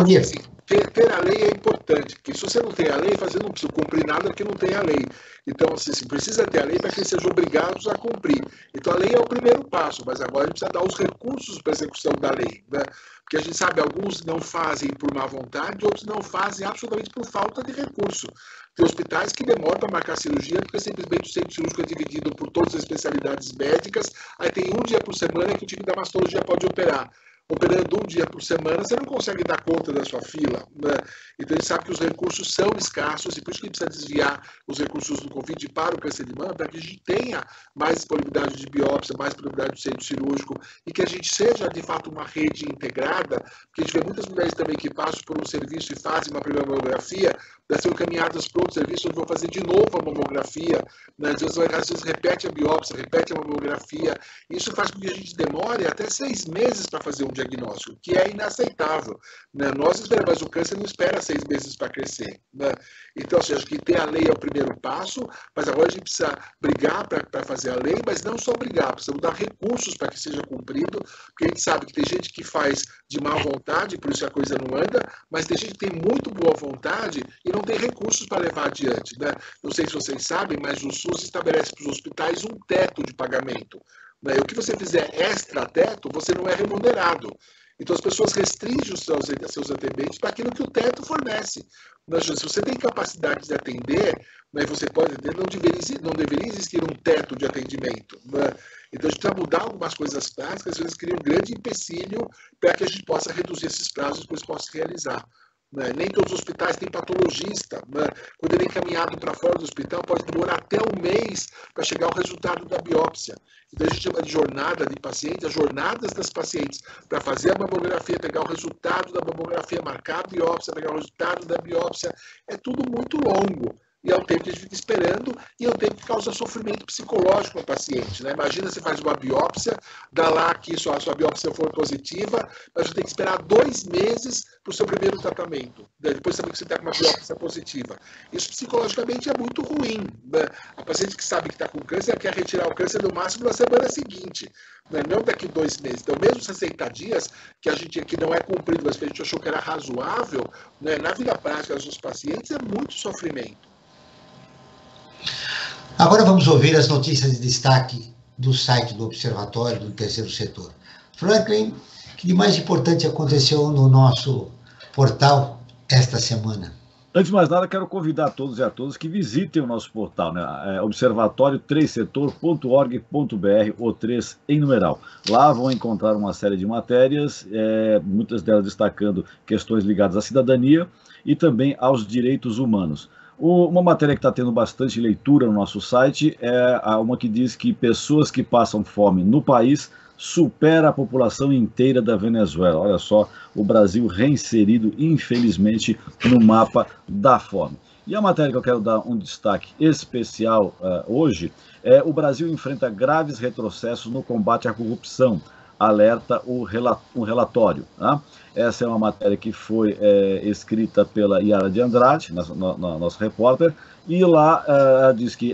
Ter a lei é importante, porque se você não tem a lei, você não precisa cumprir nada porque não tem a lei. Então, você precisa ter a lei para que eles sejam obrigados a cumprir. Então, a lei é o primeiro passo, mas agora a gente precisa dar os recursos para a execução da lei, né? Porque a gente sabe, alguns não fazem por má vontade, outros não fazem absolutamente por falta de recurso. Tem hospitais que demoram para marcar cirurgia, porque simplesmente o centro cirúrgico é dividido por todas as especialidades médicas, aí tem um dia por semana que o time da mastologia pode operar. Operando um dia por semana, você não consegue dar conta da sua fila, né? Então, a gente sabe que os recursos são escassos e por isso que a gente precisa desviar os recursos do Covid para o câncer de mama, para que a gente tenha mais disponibilidade de biópsia, mais disponibilidade do centro cirúrgico e que a gente seja, de fato, uma rede integrada, porque a gente vê muitas mulheres também que passam por um serviço e fazem uma primeira mamografia, são encaminhadas para outro serviço onde vão fazer de novo a mamografia, né? Às vezes repete a biópsia, repete a mamografia. Isso faz com que a gente demore até 6 meses para fazer um diagnóstico, que é inaceitável, né? Nós esperamos, mas o câncer não espera 6 meses para crescer, né? Então, assim, acho que ter a lei é o primeiro passo, mas agora a gente precisa brigar para fazer a lei, mas não só brigar, precisamos dar recursos para que seja cumprido, porque a gente sabe que tem gente que faz de má vontade, por isso a coisa não anda, mas tem gente que tem muito boa vontade e não tem recursos para levar adiante, né? Não sei se vocês sabem, mas o SUS estabelece para os hospitais um teto de pagamento, né? E o que você fizer extra-teto, você não é remunerado. Então, as pessoas restringem os seus atendimentos para aquilo que o teto fornece. Mas, se você tem capacidade de atender, né, você pode atender, não deveria existir um teto de atendimento, né? Então, a gente precisa mudar algumas coisas práticas, às vezes cria um grande empecilho para que a gente possa reduzir esses prazos e depois possa realizar. Né? Nem todos os hospitais têm patologista, né? Quando ele é encaminhado para fora do hospital, pode demorar até 1 mês para chegar ao resultado da biópsia. Então a gente chama de jornada de paciente, as jornadas das pacientes para fazer a mamografia, pegar o resultado da mamografia, marcar a biópsia, pegar o resultado da biópsia, é tudo muito longo. E é um tempo que a gente fica esperando e é um tempo que causa sofrimento psicológico para o paciente, né? Imagina você faz uma biópsia, dá lá que a sua biópsia for positiva, mas você tem que esperar 2 meses para o seu primeiro tratamento. Né? Depois saber que você está com uma biópsia positiva. Isso psicologicamente é muito ruim, né? A paciente que sabe que está com câncer quer retirar o câncer no máximo na semana seguinte, né? Não daqui 2 meses. Então, mesmo 60 dias, que não é cumprido, mas que a gente achou que era razoável, né? Na vida prática dos pacientes é muito sofrimento. Agora vamos ouvir as notícias de destaque do site do Observatório do Terceiro Setor. Franklin, o que de mais importante aconteceu no nosso portal esta semana? Antes de mais nada, quero convidar todos e a todas que visitem o nosso portal, né? observatório3setor.org.br, o 3 em numeral. Lá vão encontrar uma série de matérias, muitas delas destacando questões ligadas à cidadania e também aos direitos humanos. Uma matéria que está tendo bastante leitura no nosso site é uma que diz que pessoas que passam fome no país supera a população inteira da Venezuela. Olha só, o Brasil reinserido, infelizmente, no mapa da fome. E a matéria que eu quero dar um destaque especial hoje é: o Brasil enfrenta graves retrocessos no combate à corrupção, alerta um relatório. Né? Essa é uma matéria que foi escrita pela Yara de Andrade, nossa repórter, e lá diz que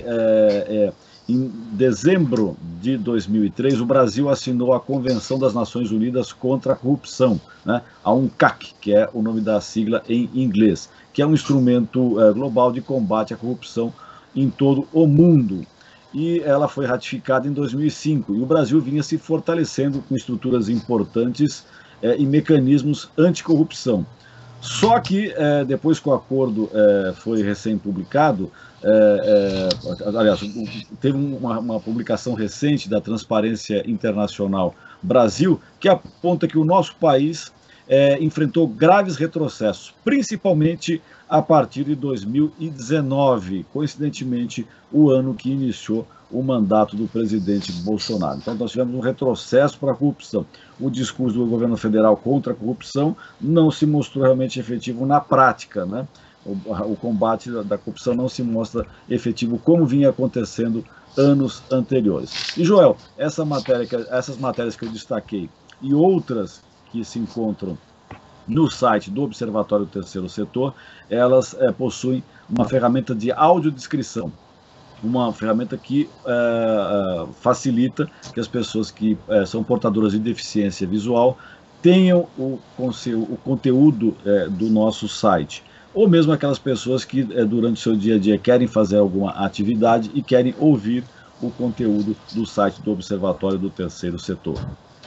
em dezembro de 2003, o Brasil assinou a Convenção das Nações Unidas contra a Corrupção, né? A UNCAC, que é o nome da sigla em inglês, que é um instrumento global de combate à corrupção em todo o mundo. E ela foi ratificada em 2005, e o Brasil vinha se fortalecendo com estruturas importantes e mecanismos anticorrupção. Só que, depois que o acordo foi recém-publicado, aliás, teve uma publicação recente da Transparência Internacional Brasil, que aponta que o nosso país enfrentou graves retrocessos, principalmente a partir de 2019, coincidentemente, o ano que iniciou o mandato do presidente Bolsonaro. Então, nós tivemos um retrocesso para a corrupção. O discurso do governo federal contra a corrupção não se mostrou realmente efetivo na prática, né? O combate da corrupção não se mostra efetivo como vinha acontecendo anos anteriores. E, Joel, essas matérias que eu destaquei e outras que se encontram no site do Observatório do Terceiro Setor, elas possuem uma ferramenta de audiodescrição, uma ferramenta que facilita que as pessoas que são portadoras de deficiência visual tenham o conteúdo do nosso site, ou mesmo aquelas pessoas que durante o seu dia a dia querem fazer alguma atividade e querem ouvir o conteúdo do site do Observatório do Terceiro Setor.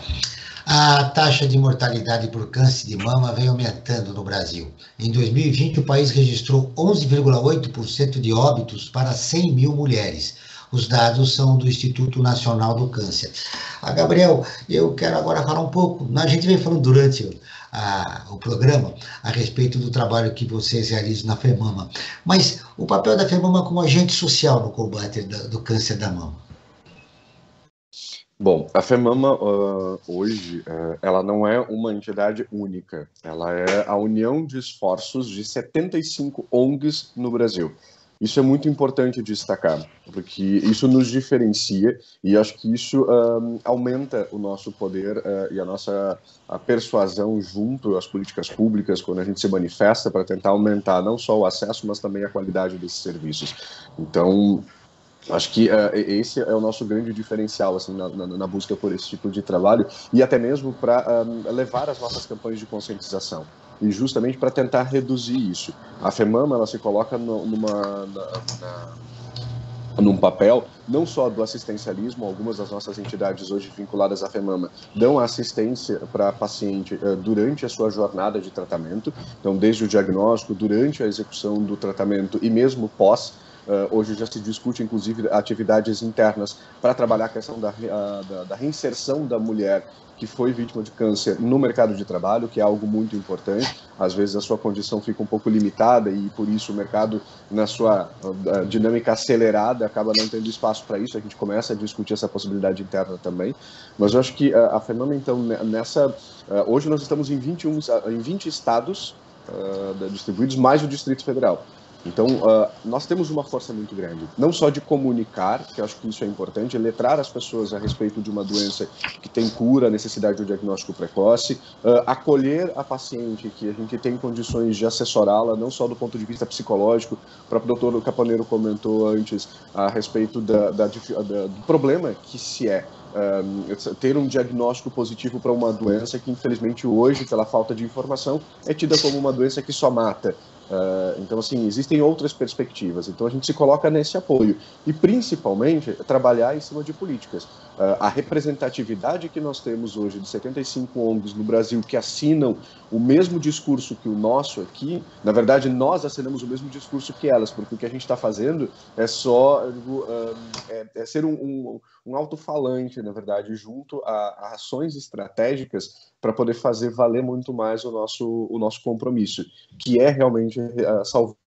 A taxa de mortalidade por câncer de mama vem aumentando no Brasil. Em 2020, o país registrou 11,8% de óbitos para 100 mil mulheres. Os dados são do Instituto Nacional do Câncer. Gabriel, eu quero agora falar um pouco, a gente vem falando durante o programa a respeito do trabalho que vocês realizam na FEMAMA, mas o papel da FEMAMA como agente social no combate do câncer da mama. Bom, a FEMAMA hoje, ela não é uma entidade única, ela é a união de esforços de 75 ONGs no Brasil. Isso é muito importante destacar, porque isso nos diferencia e acho que isso aumenta o nosso poder e a nossa persuasão junto às políticas públicas, quando a gente se manifesta para tentar aumentar não só o acesso, mas também a qualidade desses serviços. Então, acho que esse é o nosso grande diferencial assim, na busca por esse tipo de trabalho e até mesmo para levar as nossas campanhas de conscientização e justamente para tentar reduzir isso. A FEMAMA ela se coloca num papel não só do assistencialismo. Algumas das nossas entidades hoje vinculadas à FEMAMA dão assistência para paciente durante a sua jornada de tratamento, então desde o diagnóstico, durante a execução do tratamento e mesmo pós. Hoje já se discute, inclusive, atividades internas para trabalhar a questão da reinserção da mulher que foi vítima de câncer no mercado de trabalho, que é algo muito importante. Às vezes a sua condição fica um pouco limitada e, por isso, o mercado, na sua dinâmica acelerada, acaba não tendo espaço para isso. A gente começa a discutir essa possibilidade interna também. Mas eu acho que a FEMAMA, então, hoje nós estamos em 20 estados distribuídos, mais o Distrito Federal. Então, nós temos uma força muito grande, não só de comunicar, que eu acho que isso é importante, letrar as pessoas a respeito de uma doença que tem cura, necessidade de um diagnóstico precoce, acolher a paciente, que a gente tem condições de assessorá-la, não só do ponto de vista psicológico. O próprio doutor Caponeiro comentou antes a respeito do problema que se ter um diagnóstico positivo para uma doença que, infelizmente, hoje, pela falta de informação, é tida como uma doença que só mata. Então, assim, existem outras perspectivas. Então, a gente se coloca nesse apoio. E, principalmente, trabalhar em cima de políticas. A representatividade que nós temos hoje de 75 ONGs no Brasil que assinam o mesmo discurso que o nosso aqui, na verdade, nós assinamos o mesmo discurso que elas, porque o que a gente está fazendo é só ser um alto-falante, na verdade, junto a ações estratégicas para poder fazer valer muito mais o nosso compromisso, que é realmente salvar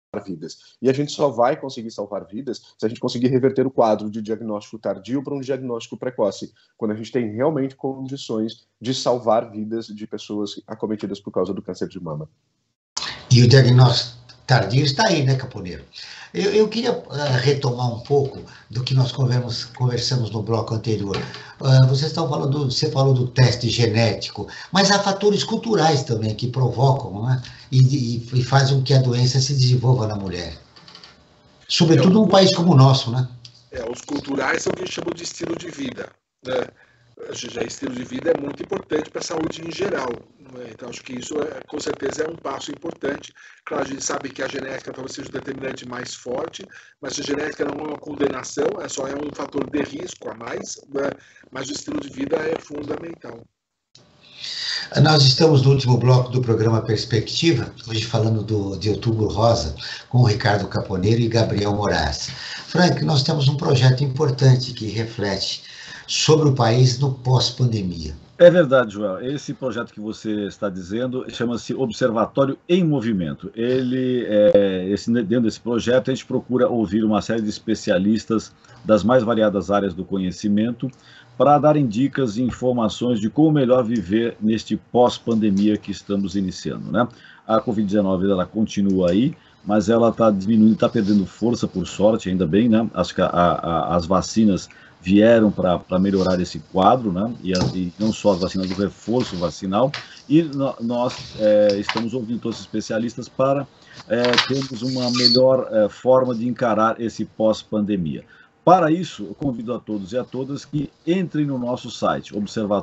vidas. E a gente só vai conseguir salvar vidas se a gente conseguir reverter o quadro de diagnóstico tardio para um diagnóstico precoce, quando a gente tem realmente condições de salvar vidas de pessoas acometidas por causa do câncer de mama. E o diagnóstico tardio está aí, né, Caponeiro? Eu queria retomar um pouco do que nós conversamos no bloco anterior. Você falou do teste genético, mas há fatores culturais também que provocam, né, e fazem com que a doença se desenvolva na mulher. Sobretudo num país como o nosso, né? Os culturais são o que a gente chama de estilo de vida, né? Já estilo de vida é muito importante para a saúde em geral, né? Então acho que isso com certeza é um passo importante. Claro, a gente sabe que a genética talvez seja o determinante mais forte, mas a genética não é uma condenação, só é um fator de risco a mais, né? Mas o estilo de vida é fundamental. Nós estamos no último bloco do programa Perspectiva, hoje falando de Outubro Rosa, com o Ricardo Caponeiro e Gabriel Moraes. Frank, nós temos um projeto importante que reflete sobre o país no pós-pandemia. É verdade, Joel. Esse projeto que você está dizendo chama-se Observatório em Movimento. Dentro desse projeto, a gente procura ouvir uma série de especialistas das mais variadas áreas do conhecimento para darem dicas e informações de como melhor viver neste pós-pandemia que estamos iniciando, né? A Covid-19 ela continua aí, mas ela está diminuindo, está perdendo força, por sorte, ainda bem, né? Acho que as vacinas vieram para melhorar esse quadro, né? E não só as vacinas, o reforço vacinal, e nós estamos ouvindo todos os especialistas para termos uma melhor forma de encarar esse pós-pandemia. Para isso, eu convido a todos e a todas que entrem no nosso site,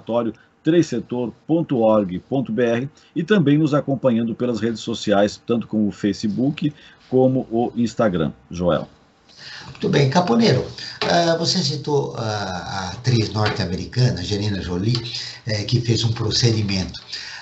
observatório3setor.org.br, e também nos acompanhando pelas redes sociais, tanto como o Facebook como o Instagram. Joel. Muito bem, Caponeiro, você citou a atriz norte-americana, Angelina Jolie, que fez um procedimento.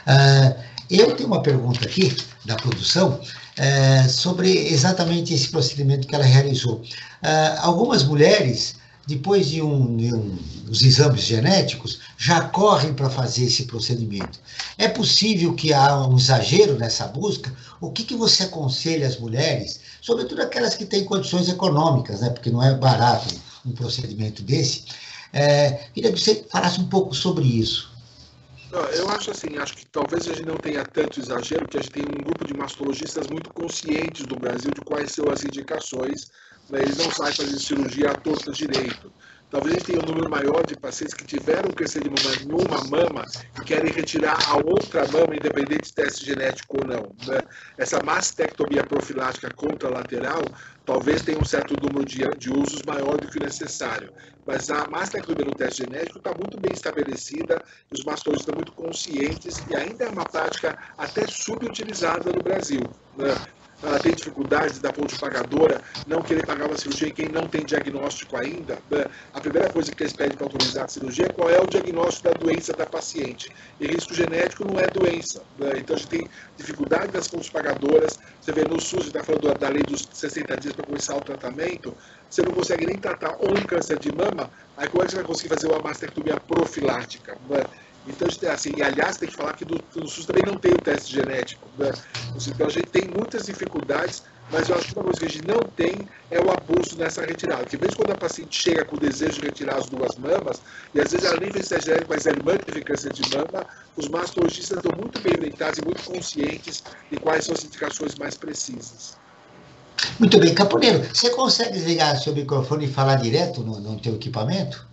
Eu tenho uma pergunta aqui da produção sobre exatamente esse procedimento que ela realizou. Algumas mulheres, depois de os exames genéticos, já correm para fazer esse procedimento. É possível que há um exagero nessa busca? O que você aconselha às mulheres, sobretudo aquelas que têm condições econômicas, né? Porque não é barato um procedimento desse? Queria que você falasse um pouco sobre isso. Eu acho assim, acho que talvez a gente não tenha tanto exagero, porque a gente tem um grupo de mastologistas muito conscientes do Brasil de quais são as indicações, né? Eles não saem fazer cirurgia à torta direito. Talvez a gente tenha um número maior de pacientes que tiveram câncer de mama em uma mama e querem retirar a outra mama, independente de teste genético ou não, né? Essa mastectomia profilática contralateral talvez tenha um certo número de usos maior do que o necessário. Mas a mastectomia no teste genético está muito bem estabelecida, os mastologistas estão muito conscientes e ainda é uma prática até subutilizada no Brasil, né? Ela tem dificuldades da ponte pagadora, não querer pagar uma cirurgia em quem não tem diagnóstico ainda, né? A primeira coisa que eles pedem para autorizar a cirurgia é qual é o diagnóstico da doença da paciente. E risco genético não é doença, né? Então a gente tem dificuldade das pontes pagadoras. Você vê no SUS, a gente está falando da lei dos 60 dias para começar o tratamento, você não consegue nem tratar um câncer de mama, aí como é que você vai conseguir fazer uma mastectomia profilática, né? Então, assim, e aliás, tem que falar que no SUS também não tem o teste genético, né? Então, a gente tem muitas dificuldades, mas eu acho que uma coisa que a gente não tem é o abuso nessa retirada. Porque mesmo quando a paciente chega com o desejo de retirar as duas mamas, e às vezes ela nem fez teste genético, mas é irmã que teve câncer de mama, os mastologistas estão muito bem orientados e muito conscientes de quais são as indicações mais precisas. Muito bem, Caponeiro, você consegue desligar seu microfone e falar direto no teu equipamento?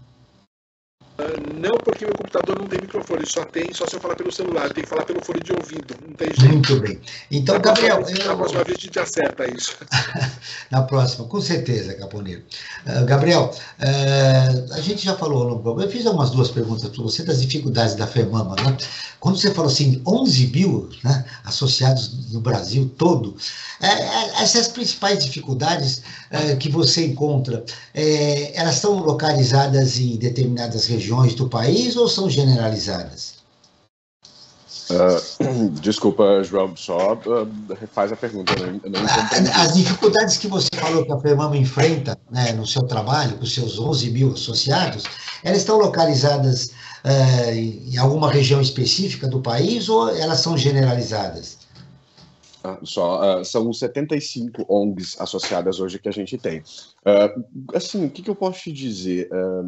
Não, porque meu computador não tem microfone, só se eu falar pelo celular, tem que falar pelo fone de ouvido, não tem jeito. Muito bem. Então, Gabriel... Na próxima vez a gente acerta isso. Na próxima, com certeza, Caponeiro. Gabriel, a gente já falou no programa, eu fiz umas duas perguntas para você das dificuldades da FEMAMA, né? Quando você falou assim, 11 mil, né, associados no Brasil todo, essas principais dificuldades que você encontra, elas estão localizadas em determinadas regiões do país ou são generalizadas? Desculpa, João, só refaz a pergunta. Eu não entendi. As dificuldades que você falou que a FEMAMA enfrenta, né, no seu trabalho, com seus 11 mil associados, elas estão localizadas em alguma região específica do país ou elas são generalizadas? São 75 ONGs associadas hoje que a gente tem. Assim, o que eu posso te dizer?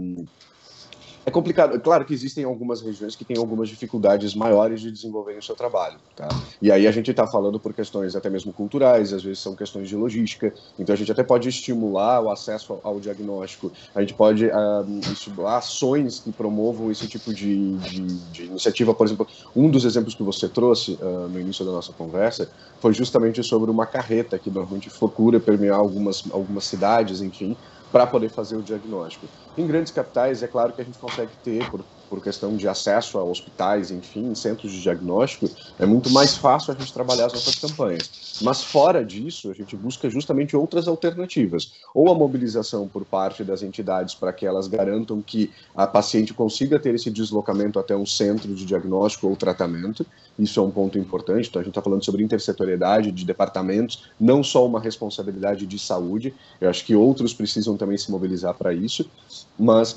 É complicado. Claro que existem algumas regiões que têm algumas dificuldades maiores de desenvolver o seu trabalho, tá? E aí a gente está falando por questões até mesmo culturais, às vezes são questões de logística, então a gente até pode estimular o acesso ao diagnóstico, a gente pode estimular ações que promovam esse tipo de iniciativa. Por exemplo, um dos exemplos que você trouxe no início da nossa conversa foi justamente sobre uma carreta que normalmente procura permear algumas cidades, enfim, para poder fazer o diagnóstico. Em grandes capitais, é claro que a gente consegue ter, por questão de acesso a hospitais, enfim, centros de diagnóstico, é muito mais fácil a gente trabalhar as nossas campanhas. Mas fora disso, a gente busca justamente outras alternativas, ou a mobilização por parte das entidades para que elas garantam que a paciente consiga ter esse deslocamento até um centro de diagnóstico ou tratamento. Isso é um ponto importante. Então a gente está falando sobre intersetorialidade de departamentos, não só uma responsabilidade de saúde. Eu acho que outros precisam também se mobilizar para isso, mas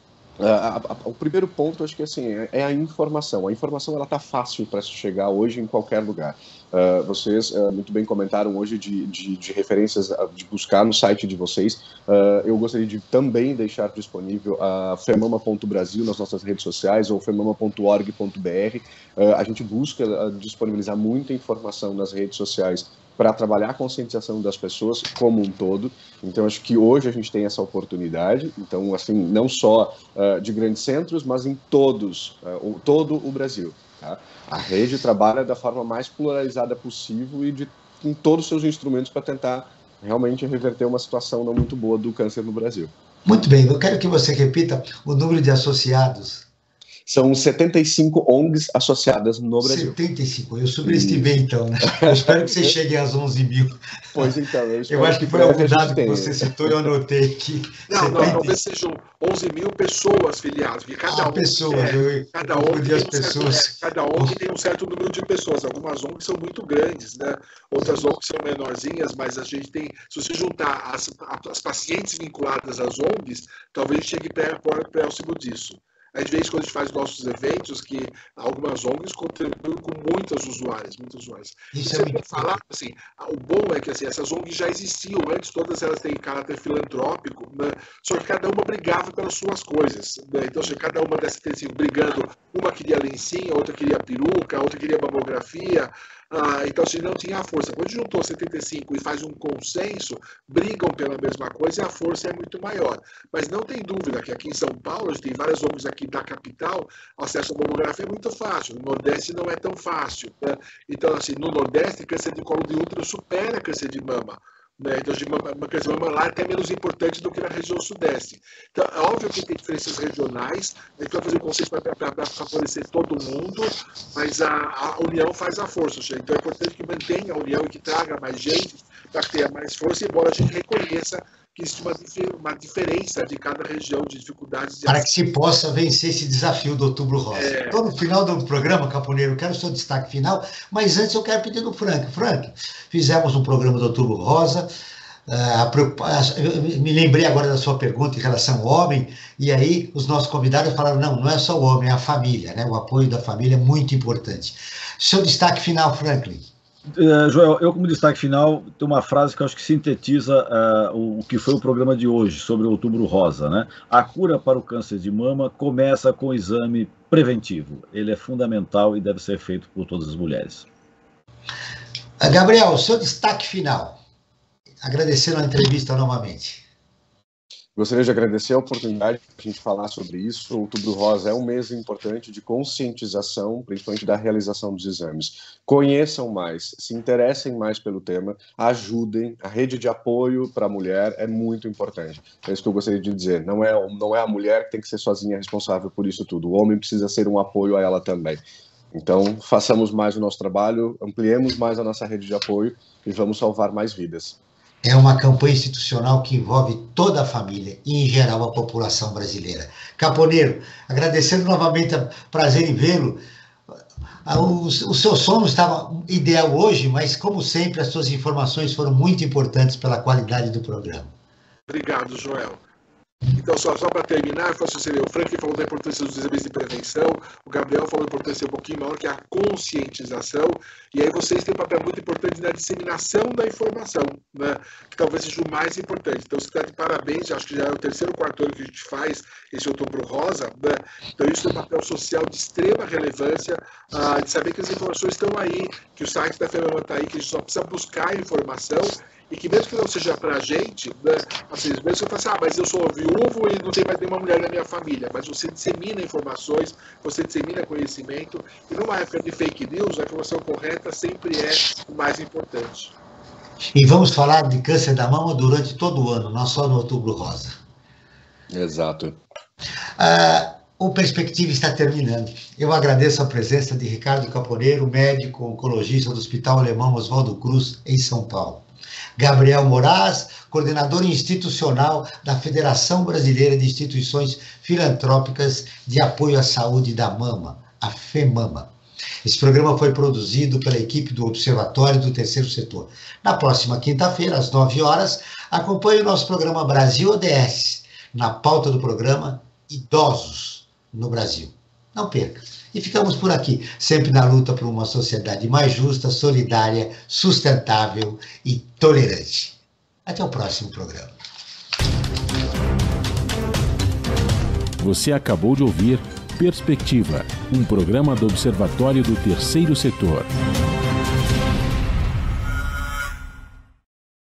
o primeiro ponto, acho que assim, é a informação. A informação ela está fácil para se chegar hoje em qualquer lugar. Vocês muito bem comentaram hoje de referências de buscar no site de vocês. Eu gostaria de também deixar disponível a femama.brasil nas nossas redes sociais ou femama.org.br. A gente busca disponibilizar muita informação nas redes sociais para trabalhar a conscientização das pessoas como um todo. Então, acho que hoje a gente tem essa oportunidade. Então, assim, não só de grandes centros, mas em todo o Brasil. Tá? A rede trabalha da forma mais pluralizada possível e com todos os seus instrumentos para tentar realmente reverter uma situação não muito boa do câncer no Brasil. Muito bem, eu quero que você repita o número de associados. São 75 ONGs associadas no Brasil. 75, eu subestimei então, né? Eu espero que você chegue às 11 mil. Pois então, eu acho que foi algum dado que você citou e eu anotei aqui. Não, talvez sejam 11 mil pessoas filiadas. Cada ONG, cada ONG tem um certo número de pessoas. Algumas ONGs são muito grandes, né? Outras ONGs são menorzinhas, mas a gente tem, se você juntar as pacientes vinculadas às ONGs, talvez chegue próximo disso. Às vezes, quando a gente faz nossos eventos, que algumas ONGs contribuem com muitas usuárias. Isso é muito falar, assim, o bom é que assim, essas ONGs já existiam antes, todas elas têm caráter filantrópico, né? Só que cada uma brigava pelas suas coisas, né? Então, assim, cada uma dessas tem sido brigando, uma queria lencinha, outra queria peruca, outra queria mamografia. Então, assim, não tinha a força. Quando juntou 75 e faz um consenso, brigam pela mesma coisa e a força é muito maior. Mas não tem dúvida que aqui em São Paulo, a gente tem várias ONGs aqui da capital, o acesso à mamografia é muito fácil. No Nordeste não é tão fácil, né? Então, assim, no Nordeste, câncer de colo de útero supera câncer de mama. Então, uma câncer de mama lá é até menos importante do que na região sudeste. Então, é óbvio que tem diferenças regionais, a gente vai fazer consenso para favorecer todo mundo, mas a união faz a força. Então, é importante que mantenha a união e que traga mais gente para que tenha mais força, embora a gente reconheça que existe uma diferença de cada região de dificuldades. Para que se possa vencer esse desafio do Outubro Rosa. Então, no final do programa, Caponeiro, eu quero o seu destaque final, mas antes eu quero pedir do Frank. Frank, fizemos um programa do Outubro Rosa, eu me lembrei agora da sua pergunta em relação ao homem, e aí os nossos convidados falaram, não é só o homem, é a família, né? O apoio da família é muito importante. Seu destaque final, Franklin. Joel, eu como destaque final tenho uma frase que eu acho que sintetiza o que foi o programa de hoje sobre o Outubro Rosa, né? A cura para o câncer de mama começa com o exame preventivo. Ele é fundamental e deve ser feito por todas as mulheres. Gabriel, seu destaque final. Agradecendo a entrevista novamente. Gostaria de agradecer a oportunidade de a gente falar sobre isso. O Outubro Rosa é um mês importante de conscientização, principalmente da realização dos exames. Conheçam mais, se interessem mais pelo tema, ajudem. A rede de apoio para a mulher é muito importante. É isso que eu gostaria de dizer. Não é a mulher que tem que ser sozinha responsável por isso tudo. O homem precisa ser um apoio a ela também. Então, façamos mais o nosso trabalho, ampliemos mais a nossa rede de apoio e vamos salvar mais vidas. É uma campanha institucional que envolve toda a família e, em geral, a população brasileira. Caponeiro, agradecendo novamente, prazer em vê-lo. O seu som não estava ideal hoje, mas, como sempre, as suas informações foram muito importantes pela qualidade do programa. Obrigado, Joel. Então, só para terminar, o Franklin falou da importância dos exames de prevenção, o Gabriel falou da importância um pouquinho maior, que é a conscientização, e aí vocês têm um papel muito importante na disseminação da informação, né, que talvez seja o mais importante. Então, você está de parabéns, acho que já é o 3º ou 4º ano que a gente faz esse Outubro Rosa, né, então isso é um papel social de extrema relevância, de saber que as informações estão aí, que o site da FEMAMA está aí, que a gente só precisa buscar a informação, e que mesmo que não seja para a gente, né, assim, mesmo que eu fale mas eu sou viúvo e não tem mais nenhuma mulher na minha família, mas você dissemina informações, você dissemina conhecimento, e numa época de fake news, a informação correta sempre é o mais importante. E vamos falar de câncer da mama durante todo o ano, não só no Outubro Rosa. Exato. O Perspectiva está terminando. Eu agradeço a presença de Ricardo Caponeiro, médico oncologista do Hospital Alemão Oswaldo Cruz, em São Paulo. Gabriel Moraes, coordenador institucional da Federação Brasileira de Instituições Filantrópicas de Apoio à Saúde da Mama, a FEMAMA. Esse programa foi produzido pela equipe do Observatório do Terceiro Setor. Na próxima quinta-feira, às 9 horas, acompanhe o nosso programa Brasil ODS. Na pauta do programa, Idosos no Brasil. Não perca. E ficamos por aqui, sempre na luta por uma sociedade mais justa, solidária, sustentável e tolerante. Até o próximo programa. Você acabou de ouvir Perspectiva, um programa do Observatório do Terceiro Setor.